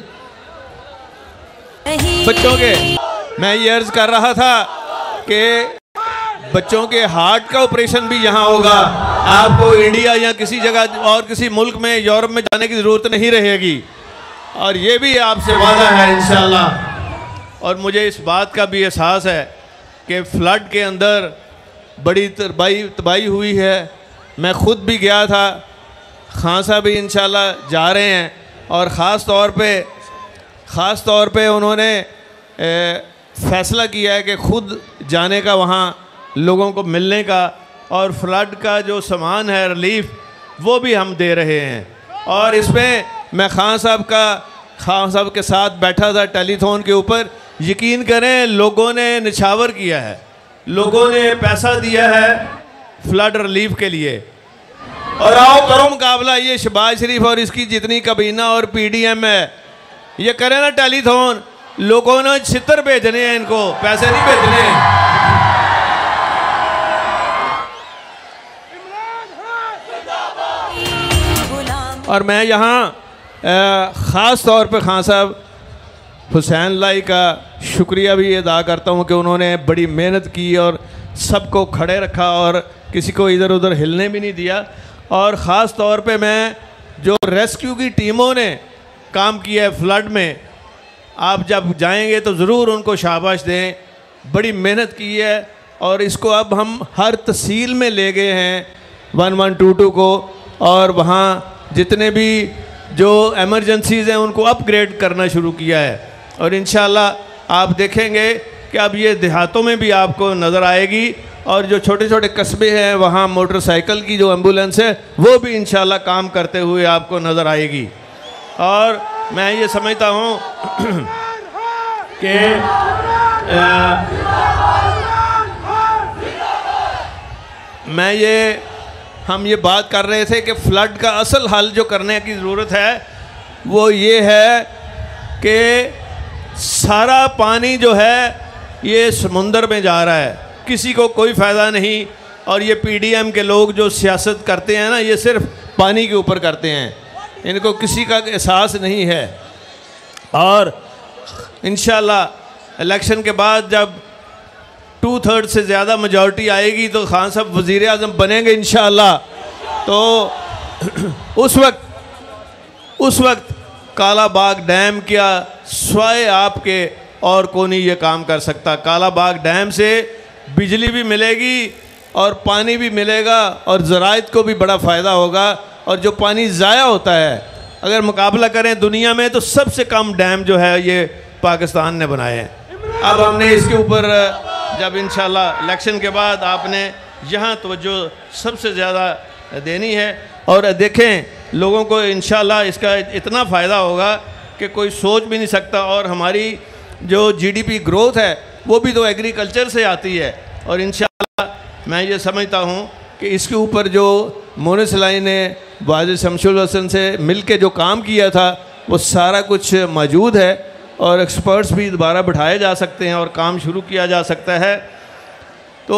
बच्चों के, मैं ये अर्ज़ कर रहा था कि बच्चों के हार्ट का ऑपरेशन भी यहाँ होगा। आपको इंडिया या किसी जगह और किसी मुल्क में, यूरोप में जाने की ज़रूरत नहीं रहेगी और ये भी आपसे वादा है इंशाअल्लाह। और मुझे इस बात का भी एहसास है कि फ्लड के अंदर बड़ी तबाही तबाही हुई है। मैं ख़ुद भी गया था, खान साहब भी इंशाल्लाह जा रहे हैं और ख़ास तौर पे ख़ास तौर पे उन्होंने ए, फ़ैसला किया है कि ख़ुद जाने का, वहाँ लोगों को मिलने का, और फ्लड का जो सामान है रिलीफ वो भी हम दे रहे हैं। और इसमें मैं खान साहब का खान साहब के साथ बैठा था टेलीथॉन के ऊपर, यकीन करें लोगों ने निछावर किया है, लोगों ने पैसा दिया है फ्लड रिलीफ के लिए। और आओ करो मुकाबला, ये शहबाज शरीफ और इसकी जितनी कबीना और पीडीएम है, ये करें ना टेलीथॉन, लोगों ने छितर भेजने हैं, इनको पैसे नहीं भेजने हैं। और मैं यहाँ ख़ास तौर पे खान साहब हुसैन लाई का शुक्रिया भी अदा करता हूँ कि उन्होंने बड़ी मेहनत की और सबको खड़े रखा और किसी को इधर उधर हिलने भी नहीं दिया। और ख़ास तौर पे मैं जो रेस्क्यू की टीमों ने काम किया है फ्लड में, आप जब जाएंगे तो ज़रूर उनको शाबाश दें, बड़ी मेहनत की है। और इसको अब हम हर तहसील में ले गए हैं वन वन टू टू को, और वहाँ जितने भी जो एमरजेंसीज़ हैं उनको अपग्रेड करना शुरू किया है। और इंशाल्लाह आप देखेंगे कि अब ये देहातों में भी आपको नज़र आएगी, और जो छोटे छोटे कस्बे हैं वहाँ मोटरसाइकिल की जो एम्बुलेंस है वो भी इंशाल्लाह काम करते हुए आपको नज़र आएगी। और मैं ये समझता हूँ कि मैं ये हम ये बात कर रहे थे कि फ़्लड का असल हल जो करने की ज़रूरत है वो ये है कि सारा पानी जो है ये समुंदर में जा रहा है, किसी को कोई फ़ायदा नहीं। और ये पीडीएम के लोग जो सियासत करते हैं ना, ये सिर्फ पानी के ऊपर करते हैं, इनको किसी का एहसास नहीं है। और इंशाल्लाह इलेक्शन के बाद जब टू थर्ड से ज़्यादा मेजॉरिटी आएगी तो खान साहब वज़ीर आज़म बनेंगे इंशाअल्लाह। तो उस वक्त उस वक्त काला बाग डैम क्या स्वाय आपके और कौन नहीं ये काम कर सकता। काला बाग डैम से बिजली भी मिलेगी और पानी भी मिलेगा और ज़राइत को भी बड़ा फ़ायदा होगा। और जो पानी ज़ाया होता है अगर मुकाबला करें दुनिया में तो सबसे कम डैम जो है ये पाकिस्तान ने बनाए हैं। अब हमने इसके ऊपर जब इंशाल्लाह इलेक्शन के बाद आपने यहाँ तवज्जो सबसे ज़्यादा देनी है और देखें लोगों को इंशाल्लाह इसका इतना फ़ायदा होगा कि कोई सोच भी नहीं सकता। और हमारी जो जीडीपी ग्रोथ है वो भी तो एग्रीकल्चर से आती है और इंशाल्लाह मैं ये समझता हूँ कि इसके ऊपर जो मोनिस लाई ने वाजिद शमशुल हसन से मिल के जो काम किया था वो सारा कुछ मौजूद है और एक्सपर्ट्स भी दोबारा बिठाए जा सकते हैं और काम शुरू किया जा सकता है। तो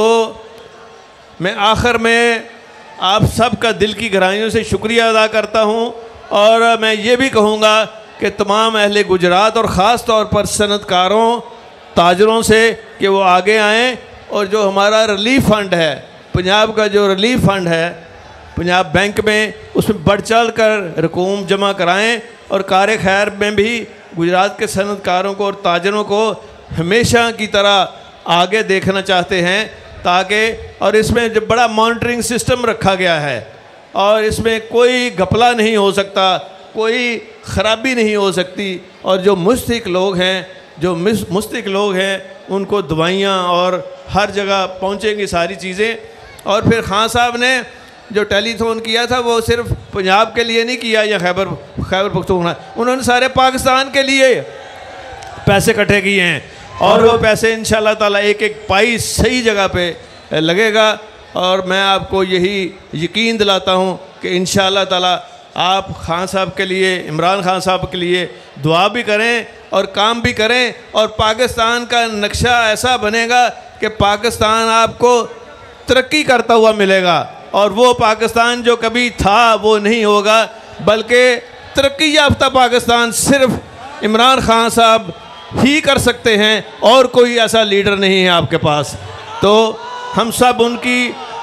मैं आखिर में आप सब का दिल की गहराइयों से शुक्रिया अदा करता हूँ और मैं ये भी कहूँगा कि तमाम अहले गुजरात और ख़ास तौर पर सनतकारों ताजरों से कि वो आगे आएँ और जो हमारा रिलीफ फ़ंड है, पंजाब का जो रिलीफ फ़ंड है पंजाब बैंक में, उसमें बढ़ चढ़ कर रकूम जमा कराएं और कार खैर में भी गुजरात के सनतकारों को और ताजरों को हमेशा की तरह आगे देखना चाहते हैं ताकि और इसमें जब बड़ा मॉनिटरिंग सिस्टम रखा गया है और इसमें कोई घपला नहीं हो सकता, कोई ख़राबी नहीं हो सकती और जो मुस्तहिक लोग हैं जो मुस्तहिक लोग हैं उनको दवाइयाँ और हर जगह पहुँचेंगी सारी चीज़ें। और फिर खान साहब ने जो टेलीथॉन किया था वो सिर्फ पंजाब के लिए नहीं किया या खैबर खैबर पख्तूनख्वा, उन्होंने सारे पाकिस्तान के लिए पैसे इकट्ठे किए हैं और वो पैसे इंशाल्लाह ताला एक एक पाई सही जगह पे लगेगा। और मैं आपको यही यकीन दिलाता हूँ कि इंशाल्लाह ताला आप खान साहब के लिए, इमरान खान साहब के लिए दुआ भी करें और काम भी करें और पाकिस्तान का नक्शा ऐसा बनेगा कि पाकिस्तान आपको तरक्की करता हुआ मिलेगा और वो पाकिस्तान जो कभी था वो नहीं होगा, बल्कि तरक्की याफ्ता पाकिस्तान सिर्फ इमरान खान साहब ही कर सकते हैं और कोई ऐसा लीडर नहीं है आपके पास। तो हम सब उनकी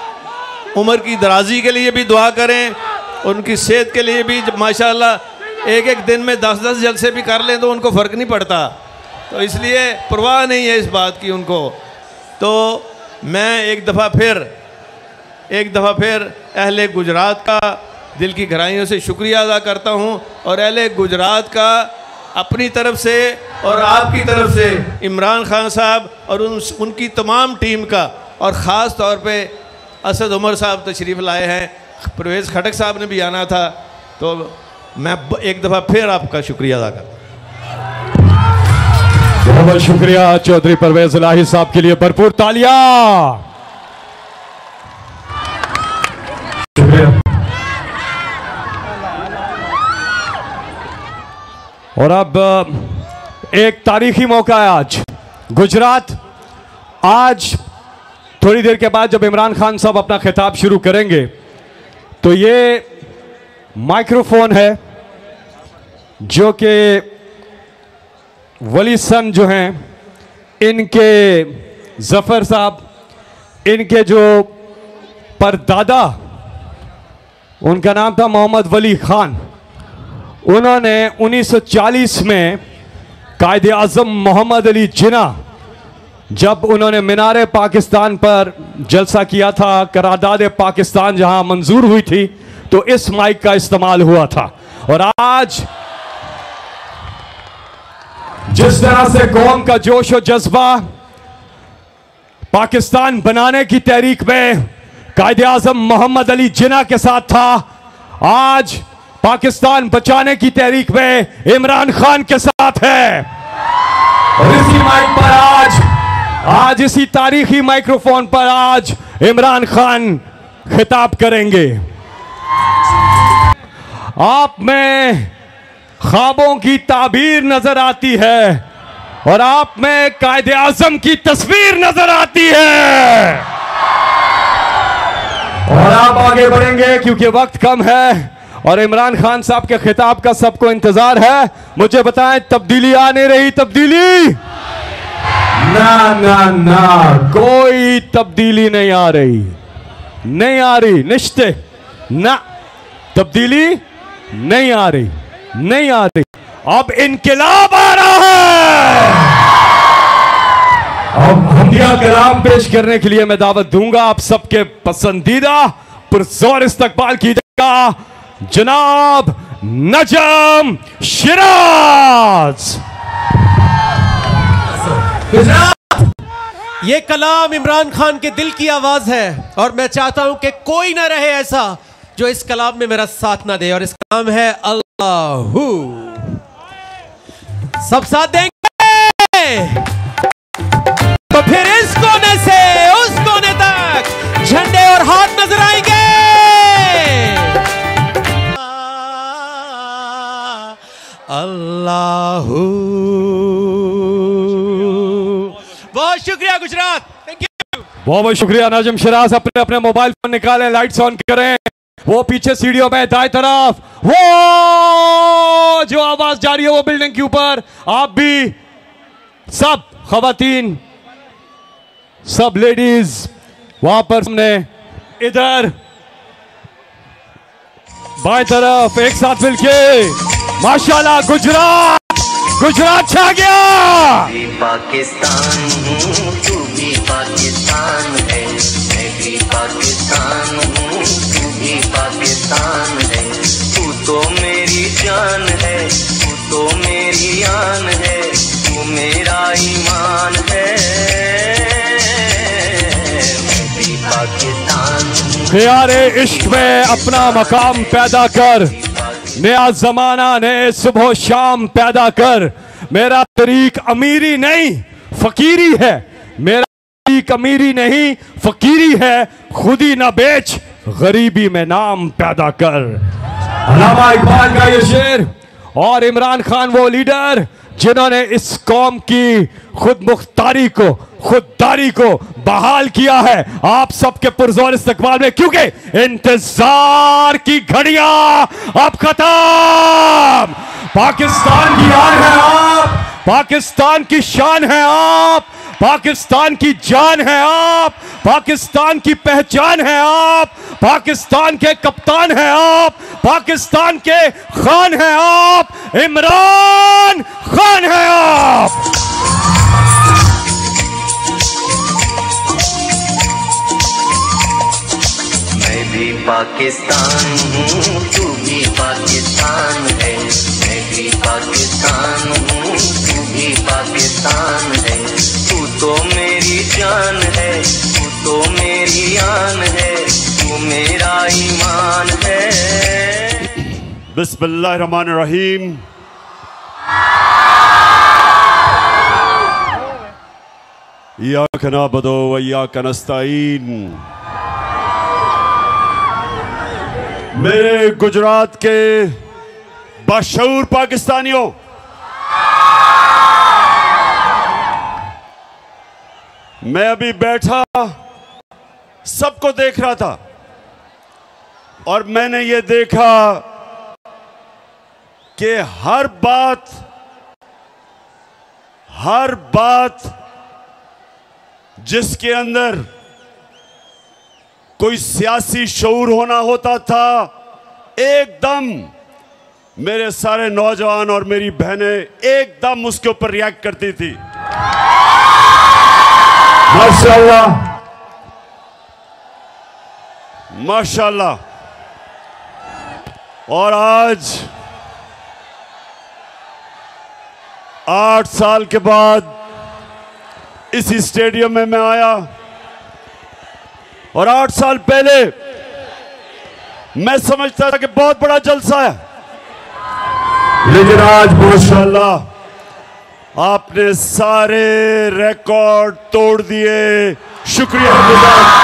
उम्र की दराजी के लिए भी दुआ करें, उनकी सेहत के लिए भी। माशाल्लाह एक एक दिन में दस दस जलसे भी कर लें तो उनको फ़र्क नहीं पड़ता, तो इसलिए परवाह नहीं है इस बात की उनको। तो मैं एक दफ़ा फिर एक दफ़ा फिर अहले गुजरात का दिल की गहराइयों से शुक्रिया अदा करता हूँ और अहले गुजरात का अपनी तरफ से और आपकी तरफ से इमरान खान साहब और उन उनकी तमाम टीम का और ख़ास तौर पे असद उमर साहब तशरीफ़ लाए हैं, परवेज़ खटक साहब ने भी आना था, तो मैं एक दफ़ा फिर आपका शुक्रिया अदा करता हूँ। बहुत बहुत शुक्रिया चौधरी परवेज़ इलाही साहब के लिए भरपूर तालियां। और अब एक तारीखी मौका है आज गुजरात। आज थोड़ी देर के बाद जब इमरान खान साहब अपना खिताब शुरू करेंगे तो ये माइक्रोफोन है जो कि वली सन जो हैं इनके जफर साहब, इनके जो परदादा उनका नाम था मोहम्मद वली खान, उन्होंने उन्नीस सौ चालीस में कायदे आज़म मोहम्मद अली जिन्ना जब उन्होंने मीनारे पाकिस्तान पर जलसा किया था, करारदाद पाकिस्तान जहां मंजूर हुई थी, तो इस माइक का इस्तेमाल हुआ था। और आज जिस तरह से कौम का जोश और जज्बा पाकिस्तान बनाने की तहरीक में कायदे आज़म मोहम्मद अली जिन्ना के साथ था, आज पाकिस्तान बचाने की तहरीक में इमरान खान के साथ है। और इसी माइक पर आज आज इसी तारीखी माइक्रोफोन पर आज इमरान खान खिताब करेंगे। आप में ख्वाबों की ताबीर नजर आती है और आप में कायदे आज़म की तस्वीर नजर आती है। और आप आगे बढ़ेंगे क्योंकि वक्त कम है और इमरान खान साहब के खिताब का सबको इंतजार है। मुझे बताएं, तब्दीली आ नहीं रही? तब्दीली ना ना ना, कोई तब्दीली नहीं आ रही, नहीं आ रही, निश्ते ना, तब्दीली नहीं आ रही, नहीं आ रही। अब इनकलाब आ रहा है। अब हमदिया कलाम पेश करने के लिए मैं दावत दूंगा आप सबके पसंदीदा पुरजोर इस्तकबाल कीजिएगा जनाब नजम शिराज। ये कलाम इमरान खान के दिल की आवाज है और मैं चाहता हूं कि कोई ना रहे ऐसा जो इस कलाम में मेरा साथ ना दे, और इस कलाम है अल्लाहू। सब साथ देंगे तो फिर इस कोने से उस कोने तक झंडे और हाथ नजर आएंगे। अल्लाहू। बहुत शुक्रिया गुजरात, थैंक यू। बहुत बहुत शुक्रिया नजम शिराज। अपने अपने मोबाइल फोन निकालें, लाइट्स ऑन करें। वो पीछे सीढ़ियों में दाएं तरफ वो जो आवाज जा रही है वो बिल्डिंग के ऊपर, आप भी सब खवातीन, सब लेडीज वहां पर हमने इधर बाएं तरफ एक साथ मिलके माशाल्लाह गुजरात गुजरात छा गया। पाकिस्तान हूँ, तू भी पाकिस्तान है, मैं भी पाकिस्तान हूँ, तू भी पाकिस्तान है। तू तो मेरी जान है, तू तो मेरी आन है, तू मेरा ईमान है, मैं भी पाकिस्तान हूँ। ख्यारे इश्क में अपना मकाम पैदा कर, नया जमाना नए सुबह शाम पैदा कर। मेरा तरीक अमीरी नहीं फकीरी है, मेरा तरीक अमीरी नहीं फकीरी है। खुदी ना बेच, गरीबी में नाम पैदा कर। अल्लामा इकबाल का ये शेर। और इमरान खान वो लीडर जिन्होंने इस कौम की खुद मुख्तारी को, खुददारी को बहाल किया है आप सबके पुरजोर इस्तकबाल में, क्योंकि इंतजार की घड़ियां अब खत्म। पाकिस्तान की आन है आप, पाकिस्तान की शान है आप, पाकिस्तान की जान है आप, पाकिस्तान की पहचान है आप, पाकिस्तान के कप्तान है आप, पाकिस्तान के खान है आप, इमरान खान है आप। मैं भी पाकिस्तान हूँ, तू भी पाकिस्तान है, मैं भी पाकिस्तान हूँ, तू भी पाकिस्तान है। तू तो मेरी जान है, तू तो मेरी आन है, तू मेरा ईमान है। बिस्मिल्लाहिर्रहमानिर्रहीम। इय्याका नअबुदु व इय्याका नस्तईन। मेरे गुजरात के बाशऊर पाकिस्तानियों, मैं अभी बैठा सबको देख रहा था और मैंने ये देखा कि हर बात हर बात जिसके अंदर कोई सियासी शऊर होना होता था, एकदम मेरे सारे नौजवान और मेरी बहनें एकदम उसके ऊपर रिएक्ट करती थी। माशाल्लाह माशाल्लाह। और आज आठ साल के बाद इसी स्टेडियम में मैं आया और आठ साल पहले मैं समझता था कि बहुत बड़ा जलसा है, लेकिन आज माशाल्लाह आपने सारे रिकॉर्ड तोड़ दिए। शुक्रिया।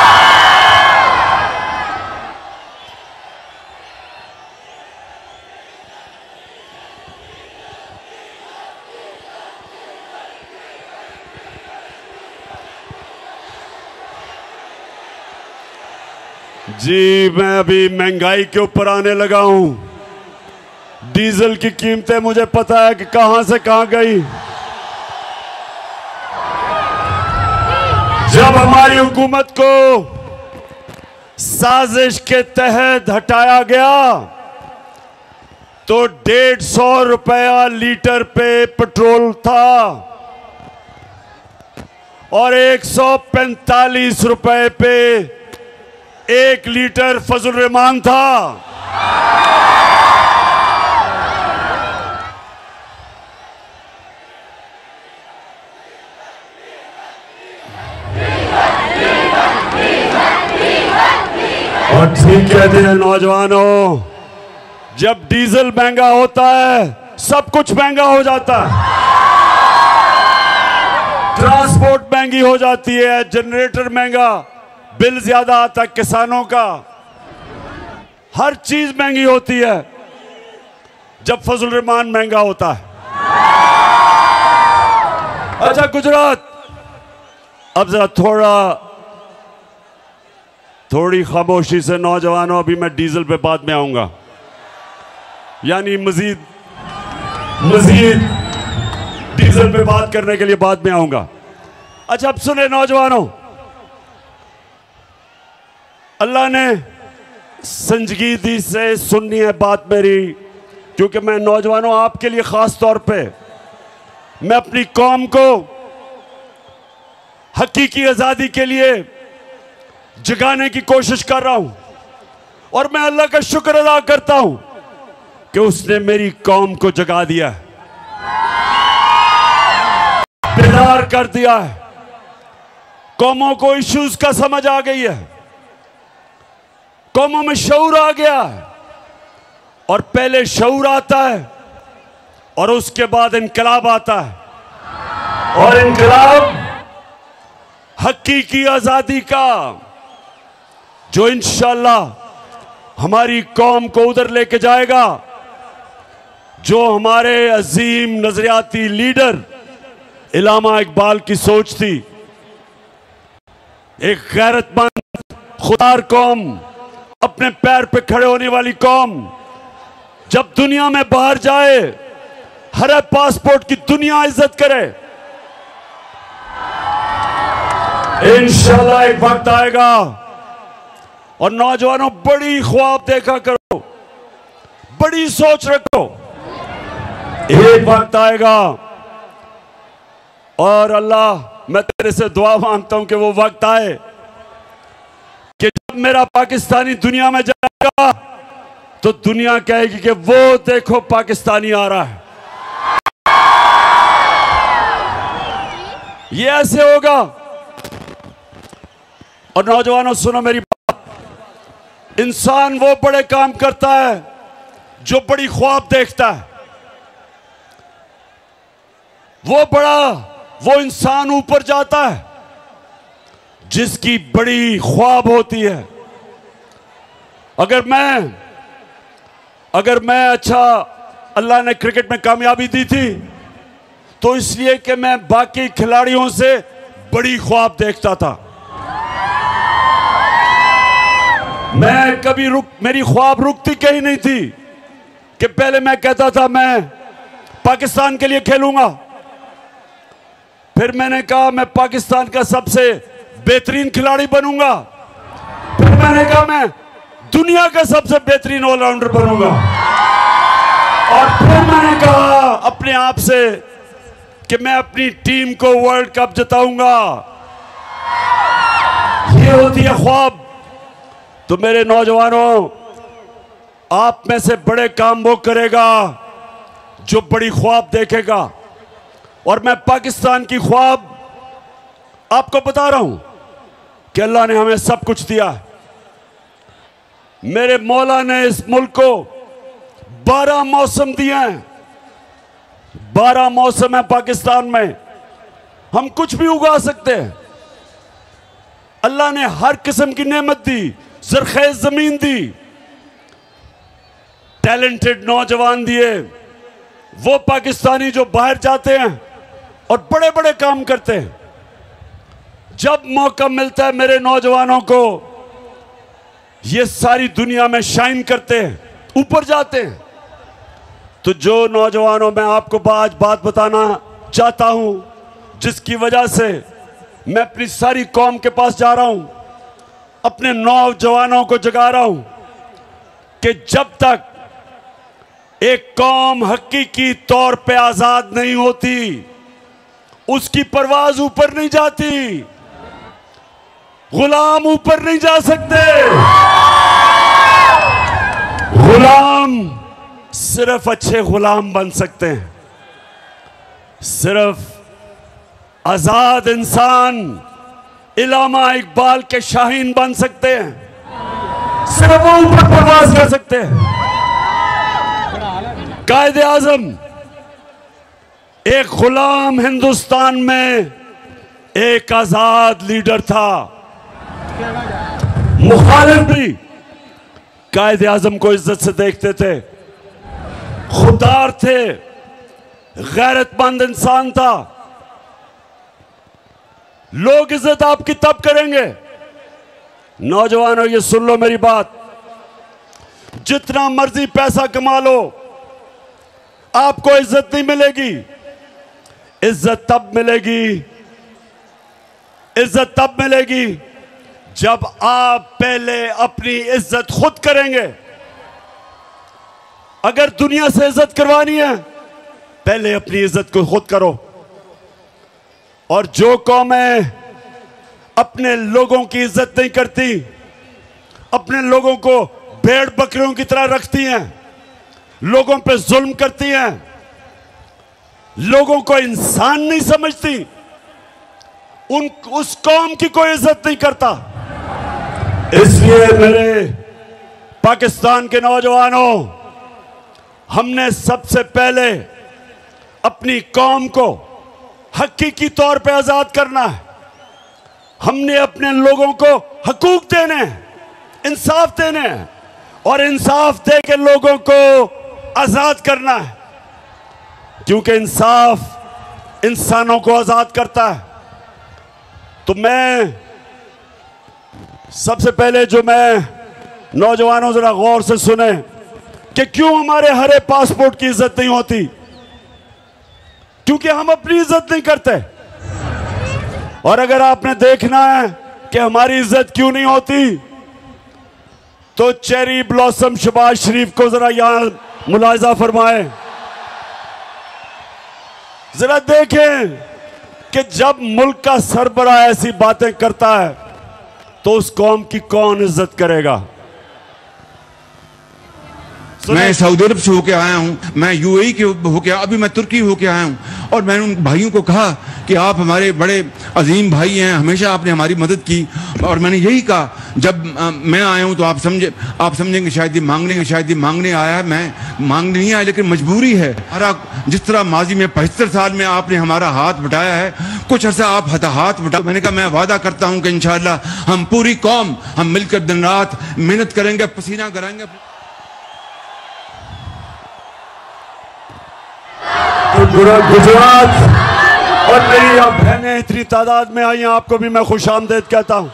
जी मैं अभी महंगाई के ऊपर आने लगा हूं। डीजल की कीमतें मुझे पता है कि कहां से कहां गई। जब हमारी हुकूमत को साजिश के तहत हटाया गया तो डेढ़ सौ रुपया लीटर पे पेट्रोल था और एक सौ पैंतालीस रुपए पे एक लीटर फजल रहमान था। और ठीक कहते हैं नौजवानों, जब डीजल महंगा होता है सब कुछ महंगा हो जाता है। ट्रांसपोर्ट महंगी हो जाती है, जनरेटर महंगा, बिल ज्यादा आता है किसानों का, हर चीज महंगी होती है जब फजल रहमान महंगा होता है। अच्छा गुजरात, अब जरा थोड़ा थोड़ी खामोशी से नौजवानों, अभी मैं डीजल पे बाद में आऊंगा, यानी मजीद मजीद डीजल पे बात करने के लिए बाद में आऊंगा। अच्छा अब सुने नौजवानों, अल्लाह ने संजीदगी से सुननी है बात मेरी, क्योंकि मैं नौजवानों आपके लिए खास तौर पे मैं अपनी कौम को हकीकी आजादी के लिए जगाने की कोशिश कर रहा हूं, और मैं अल्लाह का शुक्र अदा करता हूं कि उसने मेरी कौम को जगा दिया है, बेदार कर दिया है। कौमों को इश्यूज का समझ आ गई है, कौमों में शऊर आ गया है, और पहले शऊर आता है और उसके बाद इनकलाब आता है, और इनकलाब हकीकी आजादी का, जो इंशाअल्लाह हमारी कौम को उधर लेके जाएगा जो हमारे अजीम नजरियाती लीडर इलामा इकबाल की सोच थी। एक गैरतमंद खुदार कौम, अपने पैर पे खड़े होने वाली कौम, जब दुनिया में बाहर जाए हर पासपोर्ट की दुनिया इज्जत करे। इंशाल्लाह एक वक्त आएगा, और नौजवानों बड़ी ख्वाब देखा करो, बड़ी सोच रखो, एक वक्त आएगा और अल्लाह मैं तेरे से दुआ मांगता हूं कि वो वक्त आए कि जब मेरा पाकिस्तानी दुनिया में जाएगा तो दुनिया कहेगी कि वो देखो पाकिस्तानी आ रहा है। ये ऐसे होगा। और नौजवानों सुनो मेरी बात, इंसान वो बड़े काम करता है जो बड़ी ख्वाब देखता है। वो बड़ा वो इंसान ऊपर जाता है जिसकी बड़ी ख्वाब होती है। अगर मैं अगर मैं अच्छा, अल्लाह ने क्रिकेट में कामयाबी दी थी तो इसलिए कि मैं बाकी खिलाड़ियों से बड़ी ख्वाब देखता था। मैं कभी रुक मेरी ख्वाब रुकती कहीं नहीं थी कि पहले मैं कहता था मैं पाकिस्तान के लिए खेलूंगा, फिर मैंने कहा मैं पाकिस्तान का सबसे बेहतरीन खिलाड़ी बनूंगा, फिर मैंने कहा मैं दुनिया का सबसे बेहतरीन ऑलराउंडर बनूंगा, और फिर मैंने कहा अपने आप से कि मैं अपनी टीम को वर्ल्ड कप जिताऊंगा। ये होती है ख्वाब। तो मेरे नौजवानों, आप में से बड़े काम वो करेगा जो बड़ी ख्वाब देखेगा, और मैं पाकिस्तान की ख्वाब आपको बता रहा हूं कि अल्लाह ने हमें सब कुछ दिया है। मेरे मौला ने इस मुल्क को बारह मौसम दिए हैं। बारह मौसम है पाकिस्तान में, हम कुछ भी उगा सकते हैं। अल्लाह ने हर किस्म की नेमत दी, ज़रख़ेज़ जमीन दी, टैलेंटेड नौजवान दिए। वो पाकिस्तानी जो बाहर जाते हैं और बड़े बड़े काम करते हैं, जब मौका मिलता है मेरे नौजवानों को, ये सारी दुनिया में शाइन करते हैं, ऊपर जाते हैं। तो जो नौजवानों, मैं आपको आज बात बताना चाहता हूं जिसकी वजह से मैं अपनी सारी कौम के पास जा रहा हूं, अपने नौजवानों को जगा रहा हूं कि जब तक एक कौम हकीकी तौर पे आजाद नहीं होती, उसकी परवाज ऊपर नहीं जाती। गुलाम ऊपर नहीं जा सकते। गुलाम सिर्फ अच्छे गुलाम बन सकते हैं, सिर्फ आजाद इंसान इलामा इकबाल के शाहीन बन सकते हैं। सिर्फ वो ऊपर परवाज कर सकते हैं। कायदे आजम एक गुलाम हिंदुस्तान में एक आजाद लीडर था। मुखालिफ भी कायदे आजम को इज्जत से देखते थे, खुददार थे, गैरतमंद इंसान था। लोग इज्जत आपकी तब करेंगे, नौजवानों ये सुन लो मेरी बात, जितना मर्जी पैसा कमा लो आपको इज्जत नहीं मिलेगी। इज्जत तब मिलेगी इज्जत तब मिलेगी जब आप पहले अपनी इज्जत खुद करेंगे। अगर दुनिया से इज्जत करवानी है पहले अपनी इज्जत को खुद करो। और जो कौमें अपने लोगों की इज्जत नहीं करती, अपने लोगों को भेड़ बकरियों की तरह रखती हैं, लोगों पे जुल्म करती हैं, लोगों को इंसान नहीं समझती, उन उस कौम की कोई इज्जत नहीं करता। इसलिए मेरे पाकिस्तान के नौजवानों, हमने सबसे पहले अपनी कौम को हकीकी तौर पे आजाद करना है। हमने अपने लोगों को हकूक देने हैं, इंसाफ देने हैं, और इंसाफ दे के लोगों को आजाद करना है, क्योंकि इंसाफ इंसानों को आजाद करता है। तो मैं सबसे पहले जो मैं नौजवानों जरा गौर से सुने कि क्यों हमारे हरे पासपोर्ट की इज्जत नहीं होती, क्योंकि हम अपनी इज्जत नहीं करते। और अगर आपने देखना है कि हमारी इज्जत क्यों नहीं होती तो चेरी ब्लॉसम शहबाज शरीफ को जरा यहां मुलाहिजा फरमाएं। जरा देखें कि जब मुल्क का सरबरा ऐसी बातें करता है तो उस कौम की कौन इज्जत करेगा। मैं सऊदी अरब से होके आया हूँ, मैं यूएई के होके, अभी मैं तुर्की होके आया हूँ, और मैंने उन भाइयों को कहा कि आप हमारे बड़े अजीम भाई हैं, हमेशा आपने हमारी मदद की। और मैंने यही कहा, जब आ, मैं आया हूँ तो आप समझे आप समझेंगे शायद ये मांगने के शायद ये मांगने आया है, मैं मांगने नहीं आया, लेकिन मजबूरी है। हमारा जिस तरह माजी में पचहत्तर साल में आपने हमारा हाथ बटाया है, कुछ अर्सा आप हाथ बटा। मैंने कहा मैं वादा करता हूँ कि इंशाअल्लाह हम पूरी कौम हम मिलकर दिन रात मेहनत करेंगे, पसीना कराएंगे। तो गुजरात और मेरी अब बहनें इतनी तादाद में आई हैं, आपको भी मैं खुश आमदेद कहता हूं।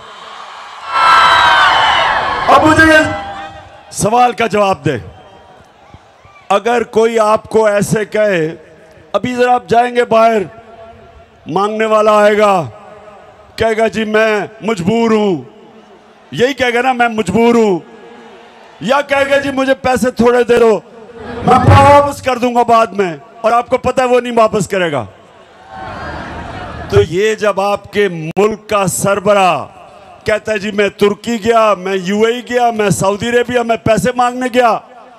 अब मुझे सवाल का जवाब दे। अगर कोई आपको ऐसे कहे, अभी जरा आप जाएंगे बाहर, मांगने वाला आएगा, कहेगा जी मैं मजबूर हूं, यही कहेगा ना मैं मजबूर हूं, या कहेगा जी मुझे पैसे थोड़े दे दो मैं वापस कर दूंगा बाद में, और आपको पता है वो नहीं वापस करेगा। तो ये जब आपके मुल्क का सरबरा कहता है जी मैं तुर्की गया, मैं यूएई गया, मैं सऊदी अरेबिया, मैं पैसे मांगने गया,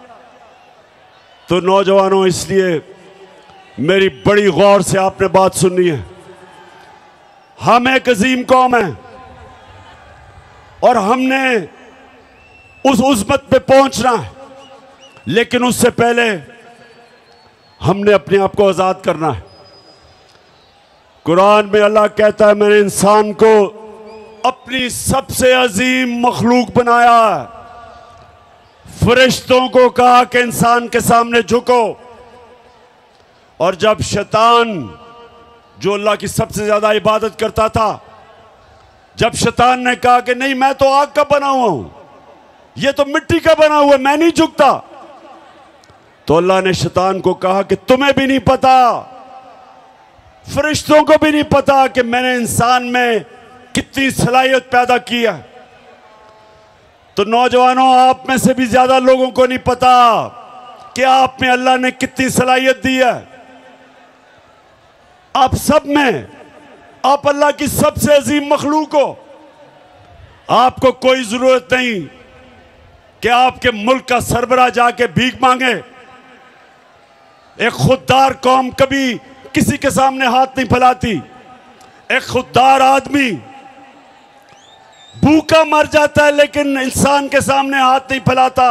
तो नौजवानों इसलिए मेरी बड़ी गौर से आपने बात सुननी है। हम एक अजीम कौम है और हमने उस उज़्मत पे पहुंचना है, लेकिन उससे पहले हमने अपने आप को आजाद करना है। कुरान में अल्लाह कहता है मैंने इंसान को अपनी सबसे अजीम मखलूक बनाया है। फरिश्तों को कहा कि इंसान के सामने झुको, और जब शैतान जो अल्लाह की सबसे ज्यादा इबादत करता था, जब शैतान ने कहा कि नहीं मैं तो आग का बना हुआ हूं, ये तो मिट्टी का बना हुआ है, मैं नहीं झुकता, तो अल्लाह ने शैतान को कहा कि तुम्हें भी नहीं पता, फरिश्तों को भी नहीं पता कि मैंने इंसान में कितनी सलाहियत पैदा की है। तो नौजवानों, आप में से भी ज्यादा लोगों को नहीं पता कि आप में अल्लाह ने कितनी सलाहियत दी है। आप सब में, आप अल्लाह की सबसे अजीम मखलूक हो। आपको कोई जरूरत नहीं कि आपके मुल्क का सरबरा जाके भीख मांगे। एक खुददार कौम कभी किसी के सामने हाथ नहीं फैलाती। एक खुददार आदमी भूखा मर जाता है लेकिन इंसान के सामने हाथ नहीं फैलाता।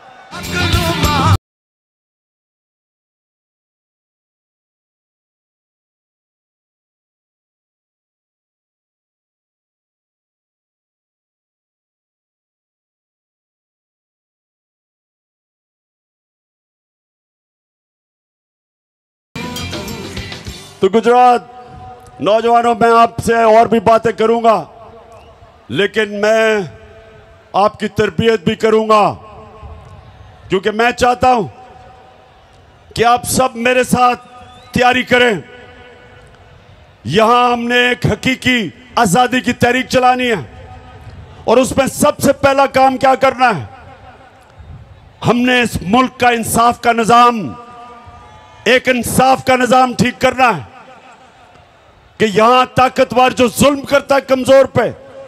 तो गुजरात नौजवानों, मैं आपसे और भी बातें करूंगा, लेकिन मैं आपकी तरबियत भी करूंगा, क्योंकि मैं चाहता हूं कि आप सब मेरे साथ तैयारी करें। यहां हमने एक हकीकी आज़ादी की तहरीक चलानी है और उसमें सबसे पहला काम क्या करना है, हमने इस मुल्क का इंसाफ का निज़ाम, एक इंसाफ का निज़ाम ठीक करना है कि यहां ताकतवर जो जुल्म करता है कमजोर पे,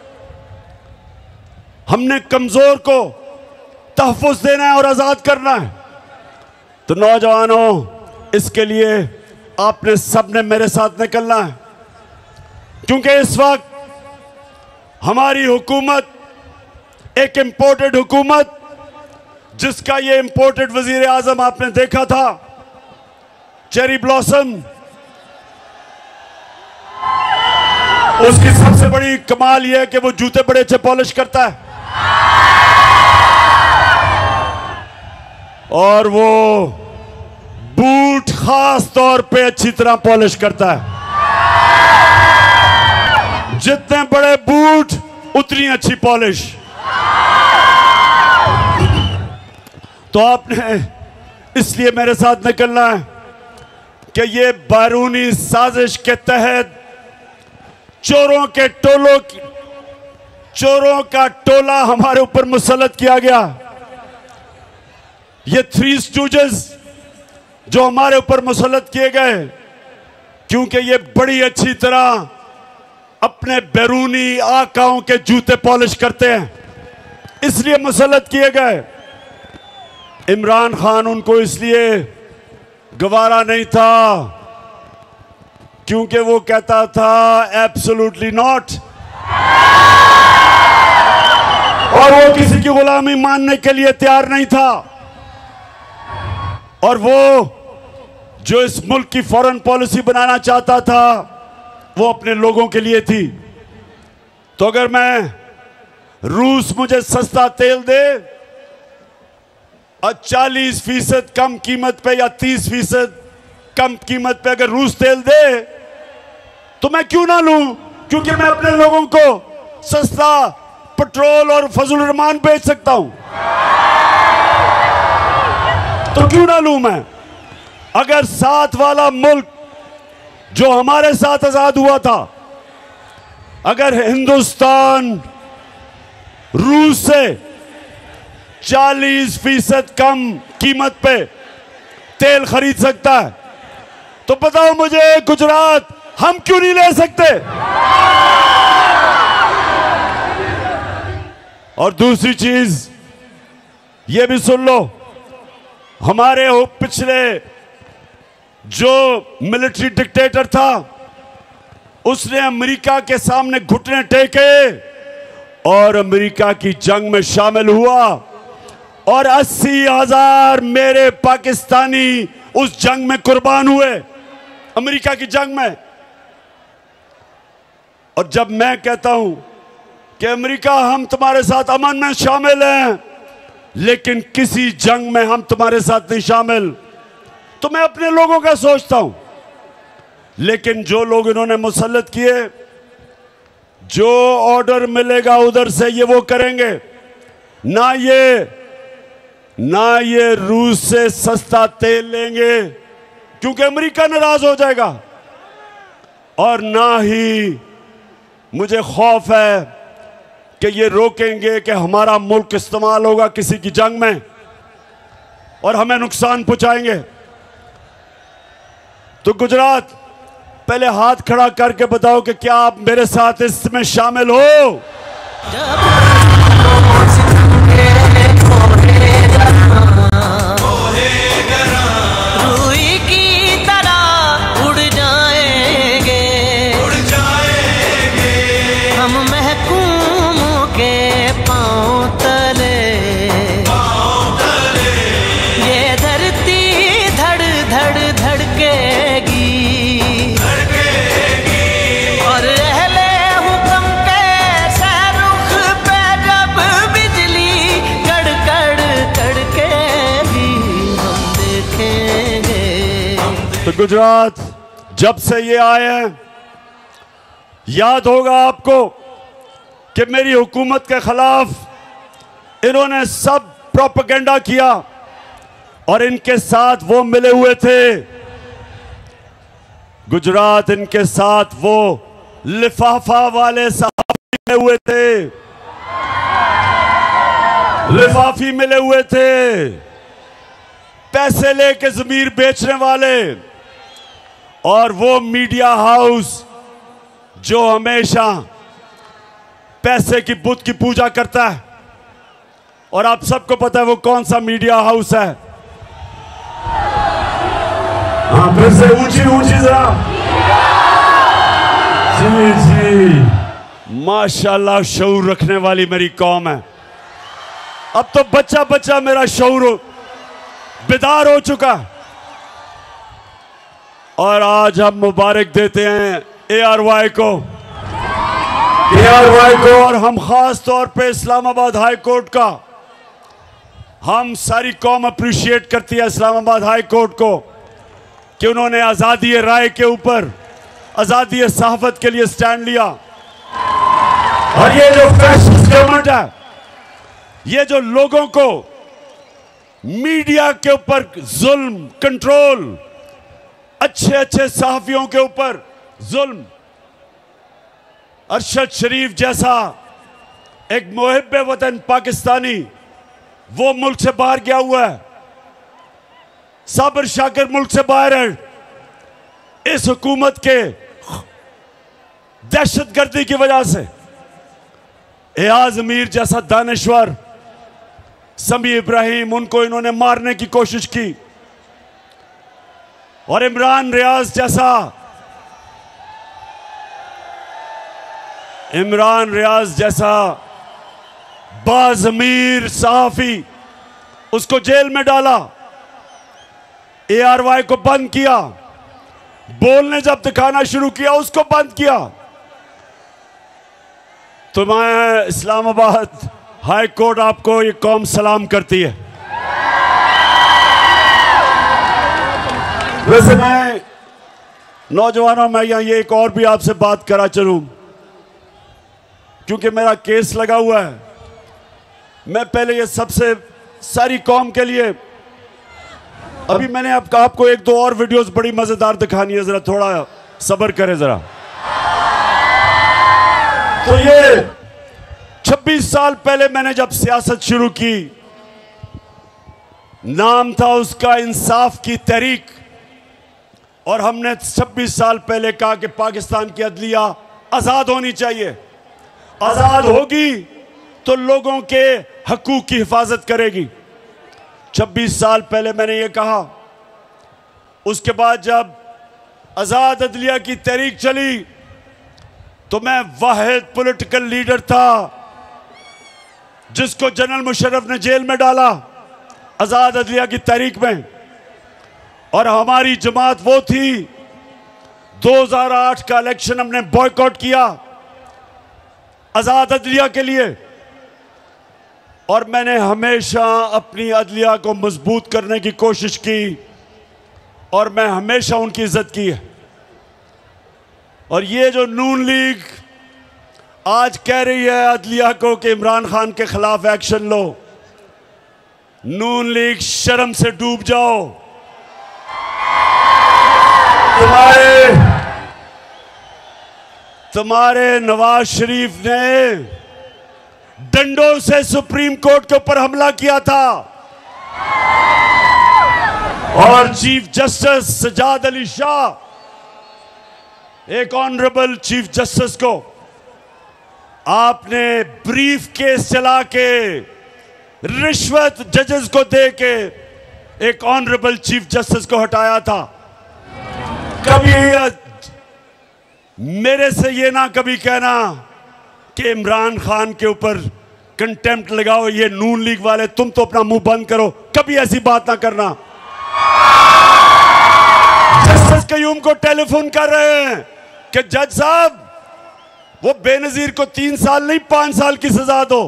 हमने कमजोर को तहफ़्फ़ुज़ देना है और आज़ाद करना है। तो नौजवानों, इसके लिए आपने सबने मेरे साथ निकलना है, क्योंकि इस वक्त हमारी हुकूमत एक इंपोर्टेड हुकूमत, जिसका ये इंपोर्टेड वजीर आजम आपने देखा था, चेरी ब्लॉसम, उसकी सबसे बड़ी कमाल यह है कि वो जूते बड़े अच्छे पॉलिश करता है और वो बूट खास तौर पे अच्छी तरह पॉलिश करता है। जितने बड़े बूट उतनी अच्छी पॉलिश। तो आपने इसलिए मेरे साथ निकलना है कि ये बैरूनी साजिश के तहत चोरों के टोलों की चोरों का टोला हमारे ऊपर मुसल्लत किया गया। ये थ्री स्टूजेस जो हमारे ऊपर मुसल्लत किए गए, क्योंकि ये बड़ी अच्छी तरह अपने बैरूनी आकाओं के जूते पॉलिश करते हैं, इसलिए मुसल्लत किए गए। इमरान खान उनको इसलिए गवारा नहीं था क्योंकि वो कहता था एब्सोल्युटली नॉट, और वो किसी की गुलामी मानने के लिए तैयार नहीं था। और वो जो इस मुल्क की फॉरेन पॉलिसी बनाना चाहता था, वो अपने लोगों के लिए थी। तो अगर मैं रूस मुझे सस्ता तेल दे और चालीस फीसद कम कीमत पे या तीस फीसद कम कीमत पे अगर रूस तेल दे, तो मैं क्यों ना लूं, क्योंकि मैं अपने लोगों को सस्ता पेट्रोल और फजल रहमान बेच सकता हूं। तो क्यों ना लूं मैं। अगर साथ वाला मुल्क जो हमारे साथ आजाद हुआ था, अगर हिंदुस्तान रूस से चालीस फीसद कम कीमत पे तेल खरीद सकता है, तो बताओ मुझे गुजरात, हम क्यों नहीं ले सकते। और दूसरी चीज ये भी सुन लो, हमारे पिछले जो मिलिट्री डिक्टेटर था, उसने अमेरिका के सामने घुटने टेके और अमेरिका की जंग में शामिल हुआ, और अस्सी हजार मेरे पाकिस्तानी उस जंग में कुर्बान हुए, अमेरिका की जंग में। और जब मैं कहता हूं कि अमेरिका हम तुम्हारे साथ अमन में शामिल हैं, लेकिन किसी जंग में हम तुम्हारे साथ नहीं शामिल, तो मैं अपने लोगों का सोचता हूं। लेकिन जो लोग इन्होंने मुसल्लत किए, जो ऑर्डर मिलेगा उधर से ये वो करेंगे। ना ये ना ये रूस से सस्ता तेल लेंगे क्योंकि अमेरिका नाराज हो जाएगा, और ना ही मुझे खौफ है कि ये रोकेंगे कि हमारा मुल्क इस्तेमाल होगा किसी की जंग में और हमें नुकसान पहुंचाएंगे। तो गुजरात, पहले हाथ खड़ा करके बताओ कि क्या आप मेरे साथ इसमें शामिल हो। रूई की तरह उड़ जाएंगे, उड़ जाएंगे हम महकूम गुजरात जब से ये आए हैं, याद होगा आपको कि मेरी हुकूमत के खिलाफ इन्होंने सब प्रोपेगेंडा किया और इनके साथ वो मिले हुए थे। गुजरात इनके साथ वो लिफाफा वाले साहब मिले हुए थे, लिफाफी मिले हुए थे, पैसे लेके जमीर बेचने वाले, और वो मीडिया हाउस जो हमेशा पैसे की बुत की पूजा करता है। और आप सबको पता है वो कौन सा मीडिया हाउस है। हाँ, फिर से ऊंची ऊंची जरा। जी जी, माशाल्लाह शऊर रखने वाली मेरी कौम है। अब तो बच्चा बच्चा मेरा शऊर बेदार हो चुका। और आज हम मुबारक देते हैं ए आर वाई को, ए आर वाई को, और हम खास तौर पे इस्लामाबाद हाई कोर्ट का, हम सारी कौम अप्रिशिएट करती है इस्लामाबाद हाई कोर्ट को कि उन्होंने आज़ादी राय के ऊपर, आज़ादी सहाफत के लिए स्टैंड लिया। और ये जो फैसिस्ट गवर्नमेंट है, ये जो लोगों को मीडिया के ऊपर जुल्म, कंट्रोल, अच्छे अच्छे सहाफियों के ऊपर जुल्म, अरशद शरीफ जैसा एक मुहिब्बे वतन पाकिस्तानी वो मुल्क से बाहर गया हुआ है, साबिर शाकिर मुल्क से बाहर है इस हुकूमत के दहशतगर्दी की वजह से। एयाज अमीर जैसा दानश्वर, समी इब्राहिम, उनको इन्होंने मारने की कोशिश की। और इमरान रियाज जैसा, इमरान रियाज जैसा बाज़मीर सहाफी, उसको जेल में डाला, ए आर वाई को बंद किया, बोलने जब दिखाना शुरू किया उसको बंद किया। तो मैं इस्लामाबाद हाई कोर्ट आपको ये कौम सलाम करती है। वैसे मैं नौजवानों में यहाँ ये एक और भी आपसे बात करा चलूं, क्योंकि मेरा केस लगा हुआ है। मैं पहले ये सबसे सारी कौम के लिए, अभी मैंने आप, आपको एक दो और वीडियोस बड़ी मजेदार दिखानी है, जरा थोड़ा सब्र करें जरा। तो ये छब्बीस साल पहले मैंने जब सियासत शुरू की, नाम था उसका इंसाफ की तहरीक, और हमने छब्बीस साल पहले कहा कि पाकिस्तान की अदलिया आजाद होनी चाहिए। आजाद होगी तो लोगों के हकूक की हिफाजत करेगी। छब्बीस साल पहले मैंने ये कहा। उसके बाद जब आजाद अदलिया की तहरीक चली तो मैं वाहिद पॉलिटिकल लीडर था जिसको जनरल मुशर्रफ ने जेल में डाला आजाद अदलिया की तहरीक में। और हमारी जमात वो थी, दो हज़ार आठ का इलेक्शन हमने बॉयकॉट किया आजाद अदलिया के लिए। और मैंने हमेशा अपनी अदलिया को मजबूत करने की कोशिश की और मैं हमेशा उनकी इज्जत की है। और ये जो नून लीग आज कह रही है अदलिया को कि इमरान खान के खिलाफ एक्शन लो, नून लीग शर्म से डूब जाओ। तुम्हारे तुम्हारे नवाज शरीफ ने डंडों से सुप्रीम कोर्ट के ऊपर हमला किया था और चीफ जस्टिस सजाद अली शाह, एक ऑनरेबल चीफ जस्टिस को आपने ब्रीफ केस चला के रिश्वत जजेस को दे के एक ऑनरेबल चीफ जस्टिस को हटाया था। कभी मेरे से ये ना कभी कहना कि इमरान खान के ऊपर कंटेम्प्ट लगाओ, ये नून लीग वाले, तुम तो अपना मुंह बंद करो, कभी ऐसी बात ना करना। जस्टिस कयूम को टेलीफोन कर रहे हैं कि जज साहब वो बेनजीर को तीन साल नहीं पांच साल की सजा दो।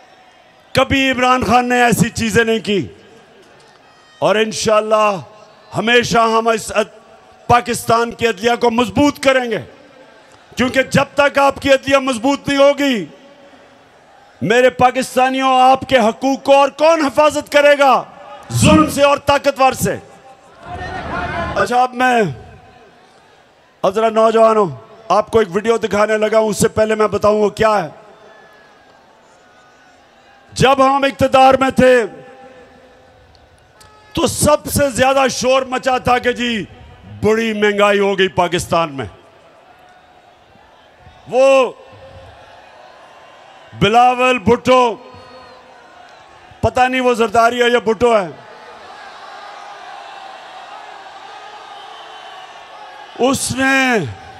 कभी इमरान खान ने ऐसी चीजें नहीं की और इंशाअल्लाह हमेशा हम इस पाकिस्तान की अदलिया को मजबूत करेंगे, क्योंकि जब तक आपकी अदलिया मजबूत नहीं होगी, मेरे पाकिस्तानियों, आपके हकूक को और कौन हिफाजत करेगा? जुल्म से और ताकतवर से। अच्छा, अब मैं अब जरा नौजवानों आपको एक वीडियो दिखाने लगा हूं, उससे पहले मैं बताऊं वो क्या है। जब हम इक्तदार में थे तो सबसे ज्यादा शोर मचा था कि जी बड़ी महंगाई हो गई पाकिस्तान में। वो बिलावल भुट्टो, पता नहीं वो जरदारी है या भुट्टो है, उसने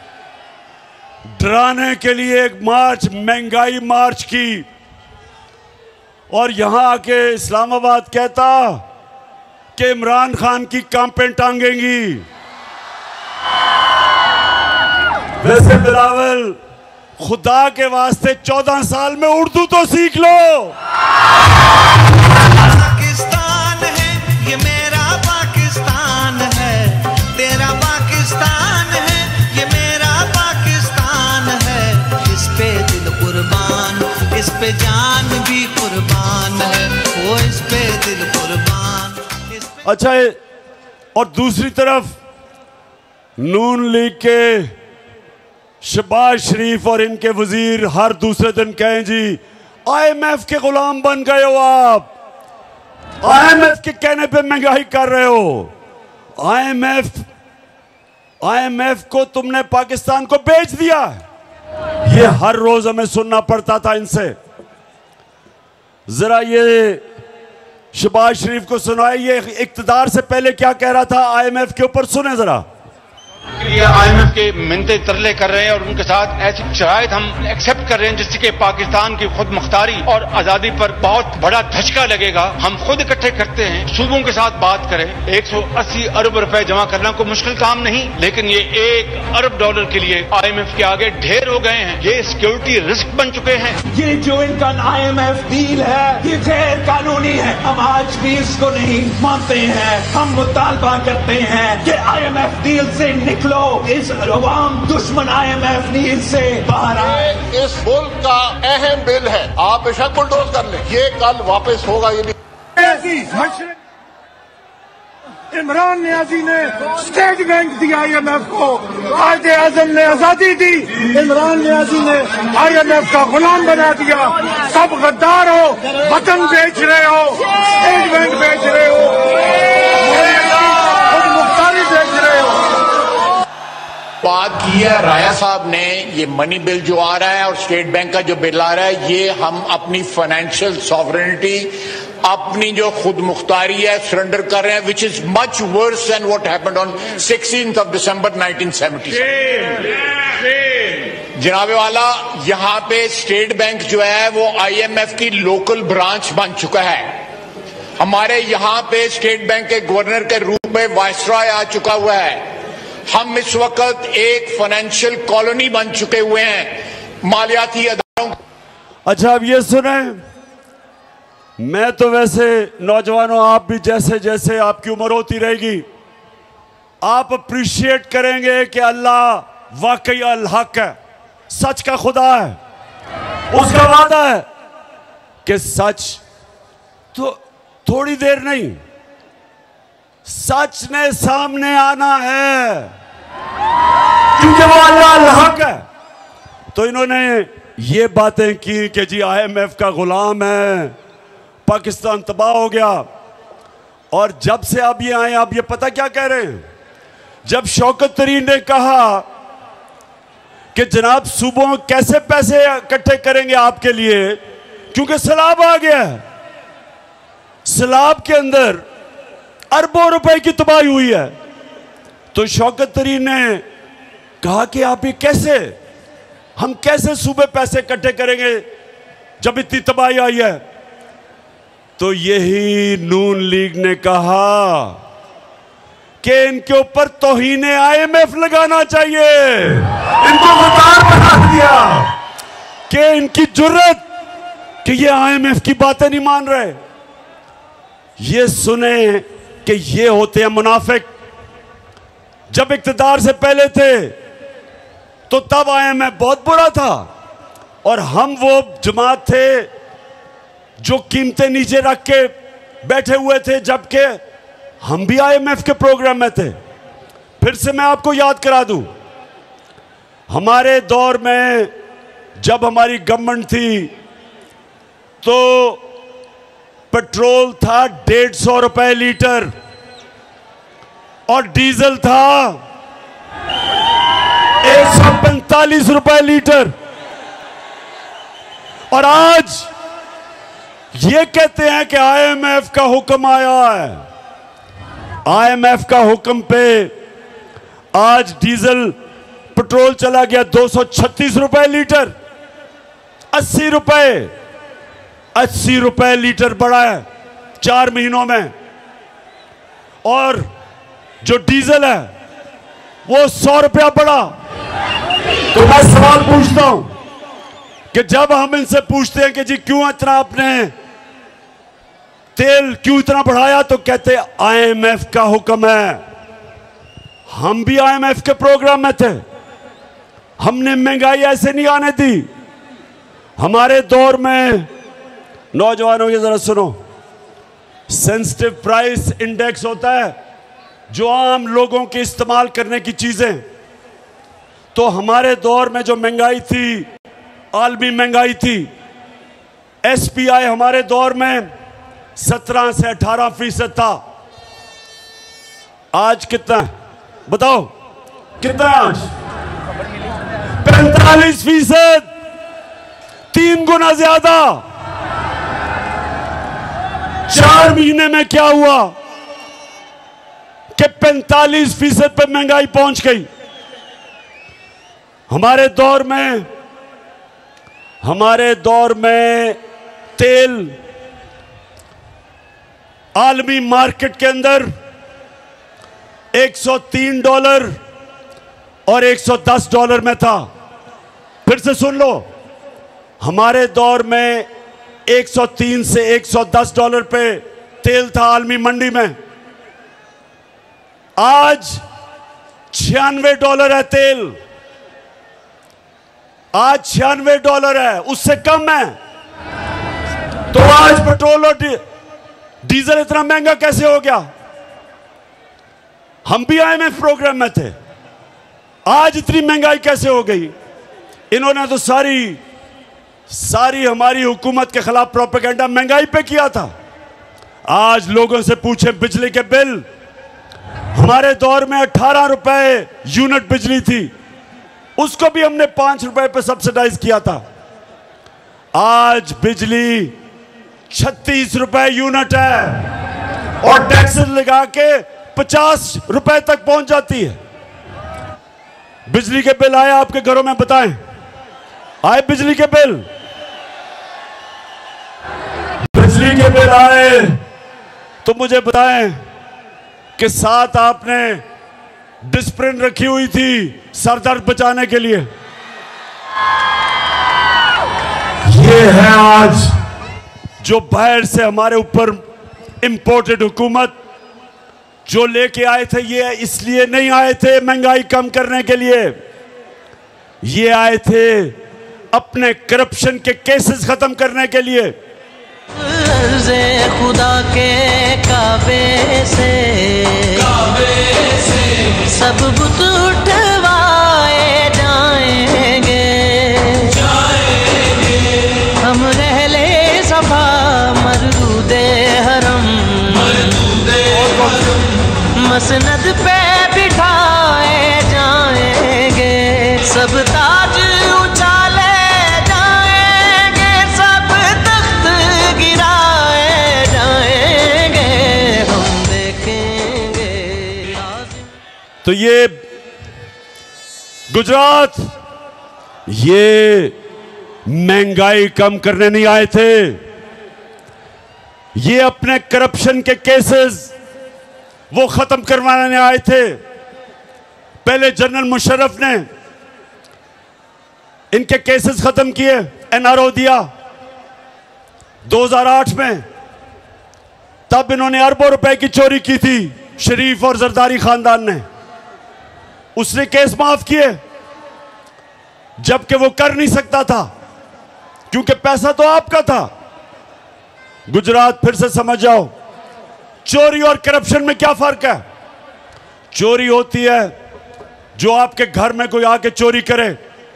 डराने के लिए एक मार्च, महंगाई मार्च की, और यहां आके इस्लामाबाद कहता कि इमरान खान की कांपें टांगेंगी। वैसे बिलावल, खुदा के वास्ते चौदह साल में उर्दू तो सीख लो। पाकिस्तान है ये मेरा पाकिस्तान है, तेरा पाकिस्तान है ये मेरा पाकिस्तान है। इस पे दिल कुर्बान, इस पे जान भी कुर्बान है, वो इस पे दिल कुर्बान। अच्छा, और दूसरी तरफ नून लीग के शहबाज शरीफ और इनके वजीर हर दूसरे दिन कहें जी आईएमएफ के गुलाम बन गए हो आप, आईएमएफ के कहने पे महंगाई कर रहे हो। आईएमएफ आईएमएफ को तुमने पाकिस्तान को बेच दिया। ये हर रोज हमें सुनना पड़ता था इनसे। जरा ये शहबाज शरीफ को सुनाए, ये इक्तदार से पहले क्या कह रहा था आईएमएफ के ऊपर, सुने जरा। ये आईएमएफ के मिन्नते तरले कर रहे हैं और उनके साथ ऐसी शराइत हम एक्सेप्ट कर रहे हैं जिससे कि पाकिस्तान की खुद मुख्तारी और आजादी पर बहुत बड़ा धचका लगेगा। हम खुद इकट्ठे करते हैं, सूबों के साथ बात करें। एक सौ अस्सी अरब रुपए जमा करना कोई मुश्किल काम नहीं, लेकिन ये एक अरब डॉलर के लिए आईएमएफ के आगे ढेर हो गए हैं। ये सिक्योरिटी रिस्क बन चुके हैं। ये जो इनका आईएमएफ डील है ये गैर कानूनी है। हम आज भी इसको नहीं मानते हैं। हम मुतालबा करते हैं कि आईएमएफ डील से निकलो, इस अवाम दुश्मन आईएमएफ डील से बाहर आए। इस मुल्क का अहम बिल है, आप बेशक बुलडोज कर लें, ये कल वापस होगा। ये नहीं, इमरान नियाजी ने स्टेट बैंक दिया आईएमएफ को, कायदे आजम ने आजादी दी, इमरान नियाजी ने आईएमएफ का गुलाम बना दिया। सब गद्दार हो, वतन बेच रहे हो, स्टेट बैंक बेच रहे हो, खुद मुख्तारी बेच रहे हो। बात की है राया साहब ने, ये मनी बिल जो आ रहा है और स्टेट बैंक का जो बिल आ रहा है, ये हम अपनी फाइनेंशियल सॉवरेनिटी, अपनी जो खुद मुख्तारी है सरेंडर कर रहे हैं, which is much worse than what happened on sixteenth of December nineteen seventy. जनाबे वाला, यहां पे स्टेट बैंक जो है वो आईएमएफ की लोकल ब्रांच बन चुका है। हमारे यहां पे स्टेट बैंक के गवर्नर के रूप में वायसराय आ चुका हुआ है। हम इस वक्त एक फाइनेंशियल कॉलोनी बन चुके हुए हैं मालियाती अदारों। अच्छा, अब ये सुने, मैं तो वैसे नौजवानों, आप भी जैसे जैसे आपकी उम्र होती रहेगी, आप अप्रिशिएट करेंगे कि अल्लाह वाकई अल हक है, सच का खुदा है। उसका वादा है कि सच तो थोड़ी देर नहीं, सच ने सामने आना है, क्योंकि वो अल्लाह अल हक है। तो इन्होंने ये बातें की कि जी आईएमएफ का गुलाम है, पाकिस्तान तबाह हो गया। और जब से आप ये आए, आप ये पता क्या कह रहे हैं? जब शौकत तरीन ने कहा कि जनाब सूबों कैसे पैसे इकट्ठे करेंगे आपके लिए, क्योंकि सैलाब आ गया है, सैलाब के अंदर अरबों रुपए की तबाही हुई है, तो शौकत तरीन ने कहा कि आप ये कैसे, हम कैसे सूबे पैसे इकट्ठे करेंगे जब इतनी तबाही आई है? तो यही नून लीग ने कहा कि इनके ऊपर तौहीन आईएमएफ लगाना चाहिए। इनको गद्दार बना दिया कि इनकी जुर्रत कि ये आईएमएफ की बातें नहीं मान रहे। ये सुने कि ये होते हैं मुनाफिक, जब इक्तदार से पहले थे तो तब आईएमएफ बहुत बुरा था और हम वो जमात थे जो कीमतें नीचे रख के बैठे हुए थे, जबकि हम भी आईएमएफ के प्रोग्राम में थे। फिर से मैं आपको याद करा दूं, हमारे दौर में जब हमारी गवर्नमेंट थी तो पेट्रोल था डेढ़ सौ रुपए लीटर और डीजल था एक सौ पैंतालीस रुपए लीटर। और आज ये कहते हैं कि आईएमएफ का हुक्म आया है। आईएमएफ का हुक्म पे आज डीजल पेट्रोल चला गया दो सौ छत्तीस रुपए लीटर, अस्सी रुपए अस्सी रुपए लीटर बढ़ा है चार महीनों में। और जो डीजल है वो सौ रुपया बढ़ा। तो मैं सवाल पूछता हूं कि जब हम इनसे पूछते हैं कि जी क्यों इतना आपने तेल क्यों इतना बढ़ाया, तो कहते आईएमएफ का हुक्म है। हम भी आईएमएफ के प्रोग्राम में थे, हमने महंगाई ऐसे नहीं आने दी। हमारे दौर में, नौजवानों की जरा सुनो, सेंसिटिव प्राइस इंडेक्स होता है जो आम लोगों के इस्तेमाल करने की चीजें। तो हमारे दौर में जो महंगाई थी, आलमी महंगाई थी, एसपीआई हमारे दौर में सत्रह से अठारह फीसद था। आज कितना है बताओ, कितना है आज? पैंतालीस फीसद, तीन गुना ज्यादा। चार महीने में क्या हुआ कि पैंतालीस फीसद पे महंगाई पहुंच गई। हमारे दौर में हमारे दौर में तेल आलमी मार्केट के अंदर एक सौ तीन डॉलर और एक सौ दस डॉलर में था। फिर से सुन लो, हमारे दौर में एक सौ तीन से एक सौ दस डॉलर पे तेल था आलमी मंडी में। आज छियानवे डॉलर है तेल, आज छियानवे डॉलर है, उससे कम है। तो आज पेट्रोल और डीजल इतना महंगा कैसे हो गया? हम भी आईएमएफ प्रोग्राम में थे, आज इतनी महंगाई कैसे हो गई? इन्होंने तो सारी सारी हमारी हुकूमत के खिलाफ प्रोपेगेंडा महंगाई पे किया था। आज लोगों से पूछे बिजली के बिल, हमारे दौर में अठारह रुपए यूनिट बिजली थी, उसको भी हमने पांच रुपए पे सब्सिडाइज किया था। आज बिजली छत्तीस रुपए यूनिट है और टैक्स लगा के पचास रुपए तक पहुंच जाती है। बिजली के बिल आए आपके घरों में? बताएं, आए बिजली के बिल? बिजली के बिल आए तो मुझे बताएं कि साथ आपने डिस्प्रिन रखी हुई थी सर दर्द बचाने के लिए। ये है आज जो बाहर से हमारे ऊपर इंपोर्टेड हुकूमत जो लेके आए थे। ये इसलिए नहीं आए थे महंगाई कम करने के लिए, ये आए थे अपने करप्शन के केसेस खत्म करने के लिए। खुदा के काबे से, काबे से सब बुत उठवाए जाएंगे, जाएंगे। हम रहले सफा मरदूदे हरम, मरदूदे मसनद पे बिठाए जाएंगे। सब ताज उछाले जाएंगे, सब तख्त गिराए जाएंगे, हम देखेंगे। तो ये गुजरात, ये महंगाई कम करने नहीं आए थे, ये अपने करप्शन के केसेस वो खत्म करवाने आए थे। पहले जनरल मुशर्रफ ने इनके केसेस खत्म किए, एनआरओ दिया दो हज़ार आठ में। तब इन्होंने अरबों रुपए की चोरी की थी, शरीफ और जरदारी खानदान ने। उसने केस माफ किए, जबकि वो कर नहीं सकता था क्योंकि पैसा तो आपका था। गुजरात फिर से समझ जाओ, चोरी और करप्शन में क्या फर्क है। चोरी होती है जो आपके घर में कोई आके चोरी करे,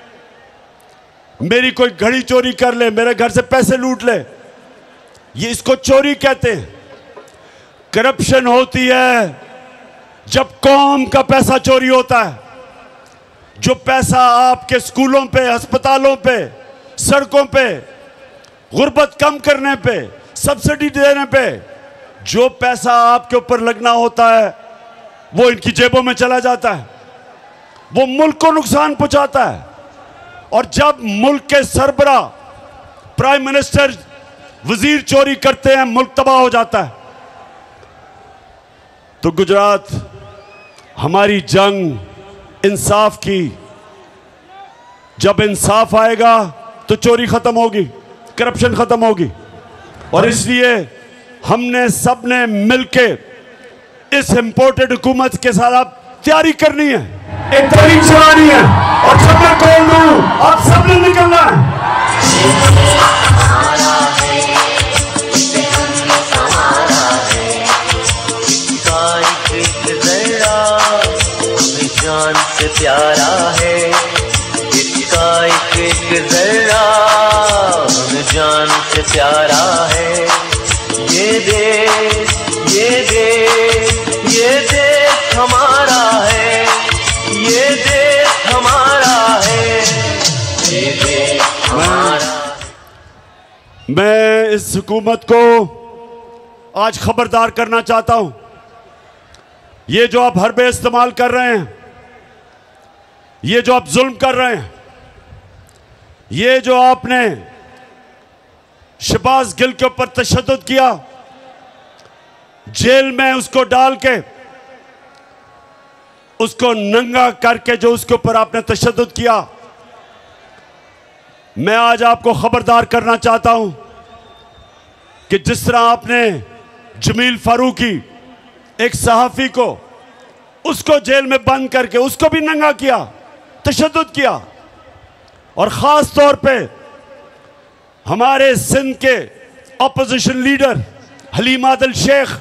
मेरी कोई घड़ी चोरी कर ले, मेरे घर से पैसे लूट ले, ये इसको चोरी कहते हैं। करप्शन होती है जब कौम का पैसा चोरी होता है, जो पैसा आपके स्कूलों पे, अस्पतालों पे, सड़कों पे, गुर्बत कम करने पे, सब्सिडी देने पे जो पैसा आपके ऊपर लगना होता है वो इनकी जेबों में चला जाता है, वो मुल्क को नुकसान पहुंचाता है। और जब मुल्क के सरबरा, प्राइम मिनिस्टर, वजीर चोरी करते हैं, मुल्क तबाह हो जाता है। तो गुजरात हमारी जंग इंसाफ की, जब इंसाफ आएगा तो चोरी खत्म होगी, करप्शन खत्म होगी। और इसलिए हमने सबने मिलके इस इंपोर्टेड हुकूमत के साथ अब तैयारी करनी है, एक तहरीक चलानी है। और जब मैं कॉल दूं आप सबने निकलना है। जान से प्यारा है इसका एक एक जरा, हमें जान से प्यारा है। ये देश, ये देश, ये देश हमारा है, ये देश हमारा है, ये देश हमारा। मैं इस हुकूमत को आज खबरदार करना चाहता हूं, ये जो आप हरबे इस्तेमाल कर रहे हैं, ये जो आप जुल्म कर रहे हैं, ये जो आपने शहबाज गिल के ऊपर तशद्दुद किया, जेल में उसको डाल के, उसको नंगा करके जो उसके ऊपर आपने तशद्दुद किया, मैं आज आपको खबरदार करना चाहता हूं कि जिस तरह आपने जमील फारूकी, एक सहाफी को, उसको जेल में बंद करके उसको भी नंगा किया, तशद्दुद किया, और खास तौर पे हमारे सिंध के ऑपोजिशन लीडर हलीम आदिल शेख,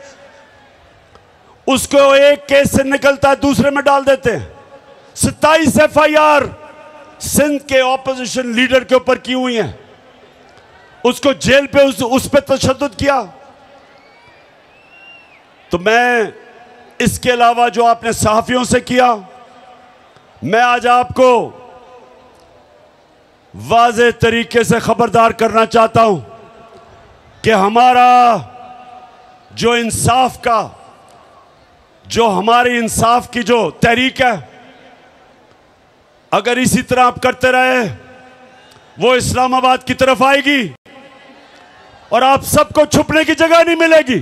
उसको एक केस से निकलता है दूसरे में डाल देते हैं। सत्ताईस एफ आई आर सिंध के ऑपोजिशन लीडर के ऊपर की हुई हैं, उसको जेल पे उस, उस पे तशद्दुद किया। तो मैं इसके अलावा जो आपने सहाफियों से किया, मैं आज आपको वाज़े तरीके से खबरदार करना चाहता हूं कि हमारा जो इंसाफ का, जो हमारी इंसाफ की जो तहरीक है, अगर इसी तरह आप करते रहे वो इस्लामाबाद की तरफ आएगी और आप सबको छुपने की जगह नहीं मिलेगी।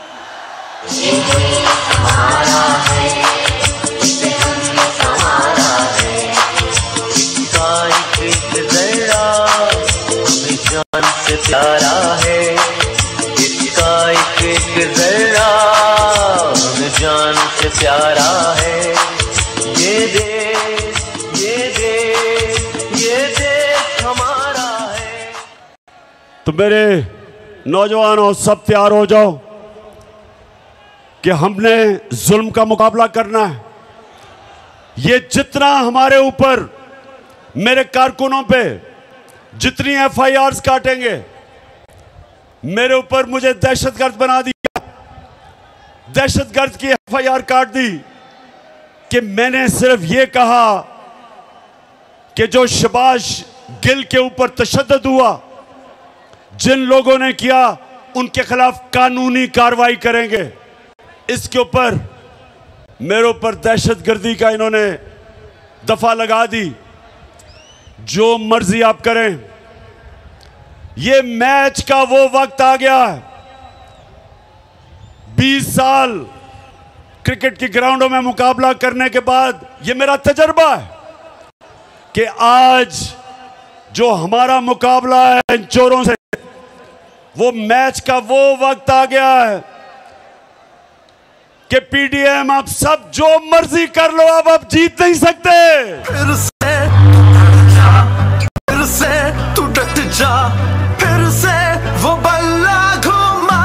हमारा है, इसे हमने संवारा है, इसका एक एक जरा हमें जान से प्यारा है, इसका एक एक जरा हमें जान से प्यारा है। ये देश, ये देश, ये देश हमारा है। तो मेरे नौजवानों, सब तैयार हो जाओ कि हमने जुल्म का मुकाबला करना है। ये जितना हमारे ऊपर, मेरे कारकुनों पे जितनी एफ आई आर्स काटेंगे, मेरे ऊपर मुझे दहशतगर्द बना दिया, दहशतगर्द की एफ आई आर काट दी कि मैंने सिर्फ ये कहा कि जो शहबाज गिल के ऊपर तशद्दुद हुआ, जिन लोगों ने किया, उनके खिलाफ कानूनी कार्रवाई करेंगे। इसके ऊपर मेरे ऊपर दहशतगर्दी का इन्होंने दफा लगा दी। जो मर्जी आप करें, ये मैच का वो वक्त आ गया है। बीस साल क्रिकेट की ग्राउंडों में मुकाबला करने के बाद ये मेरा तजर्बा है कि आज जो हमारा मुकाबला है इन चोरों से, वो मैच का वो वक्त आ गया है कि पीडीएम आप सब जो मर्जी कर लो, अब आप जीत नहीं सकते। फिर से फिर से तू डट जा, फिर से वो बल्ला घुमा।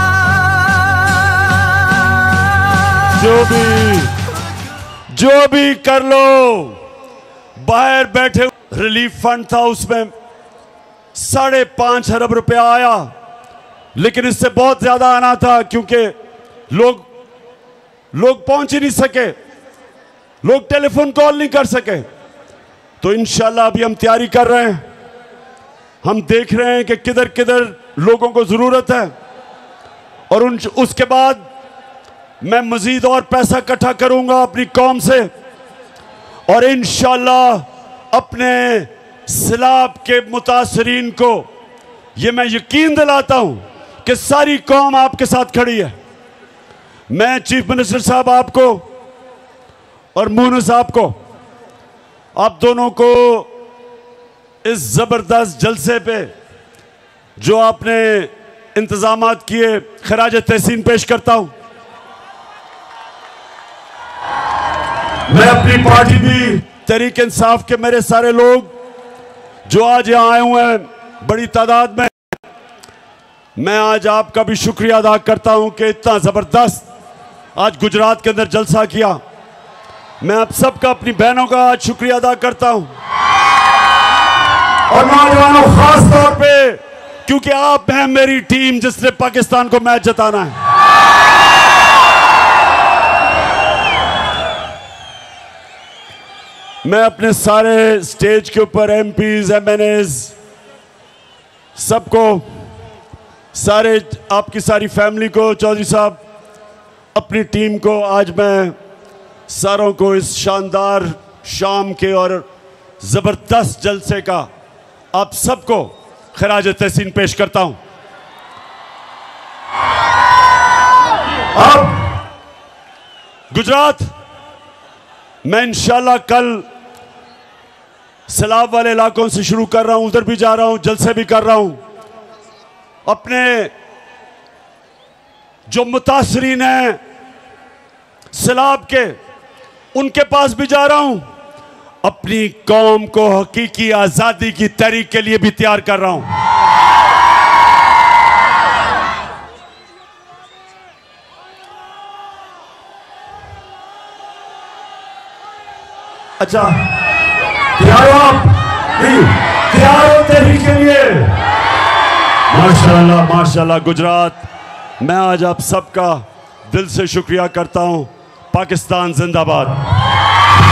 जो भी जो भी कर लो, बाहर बैठे रिलीफ फंड था, उसमें साढ़े पांच अरब रुपया आया, लेकिन इससे बहुत ज्यादा आना था क्योंकि लोग लोग पहुंच ही नहीं सके, लोग टेलीफोन कॉल नहीं कर सके। तो इंशाल्लाह अभी हम तैयारी कर रहे हैं, हम देख रहे हैं कि किधर किधर लोगों को जरूरत है, और उन उसके बाद मैं मजीद और पैसा इकट्ठा करूंगा अपनी कौम से, और इंशाल्लाह अपने सैलाब के मुतासरीन को ये मैं यकीन दिलाता हूं कि सारी कौम आपके साथ खड़ी है। मैं चीफ मिनिस्टर साहब आपको और मून साहब को, आप दोनों को इस जबरदस्त जलसे पे जो आपने इंतजामात किए, खराज तहसीन पेश करता हूं। मैं अपनी पार्टी भी तहरीक इंसाफ के मेरे सारे लोग जो आज यहां आए हुए हैं बड़ी तादाद में, मैं आज आपका भी शुक्रिया अदा करता हूं कि इतना जबरदस्त आज गुजरात के अंदर जलसा किया। मैं आप सबका, अपनी बहनों का आज शुक्रिया अदा करता हूं, और नौजवानों खास तौर पे, क्योंकि आप हैं मेरी टीम जिसने पाकिस्तान को मैच जिताना है। मैं अपने सारे स्टेज के ऊपर एमपीज, एमएनएज, सबको, सारे आपकी सारी फैमिली को, चौधरी साहब, अपनी टीम को, आज मैं सारों को इस शानदार शाम के और जबरदस्त जलसे का आप सबको खराज तहसीन पेश करता हूं। अब गुजरात मैं इंशाल्लाह कल सैलाब वाले इलाकों से शुरू कर रहा हूं, उधर भी जा रहा हूं, जलसे भी कर रहा हूं। अपने जो मुतासरीन हैं सैलाब के, उनके पास भी जा रहा हूं। अपनी कौम को हकीकी आजादी की तहरीक के लिए भी तैयार कर रहा हूं। अच्छा, तैयार हो आप? तैयार हो तहरीक के लिए? माशाल्लाह माशाल्लाह। गुजरात, मैं आज आप सबका दिल से शुक्रिया करता हूं। पाकिस्तान जिंदाबाद।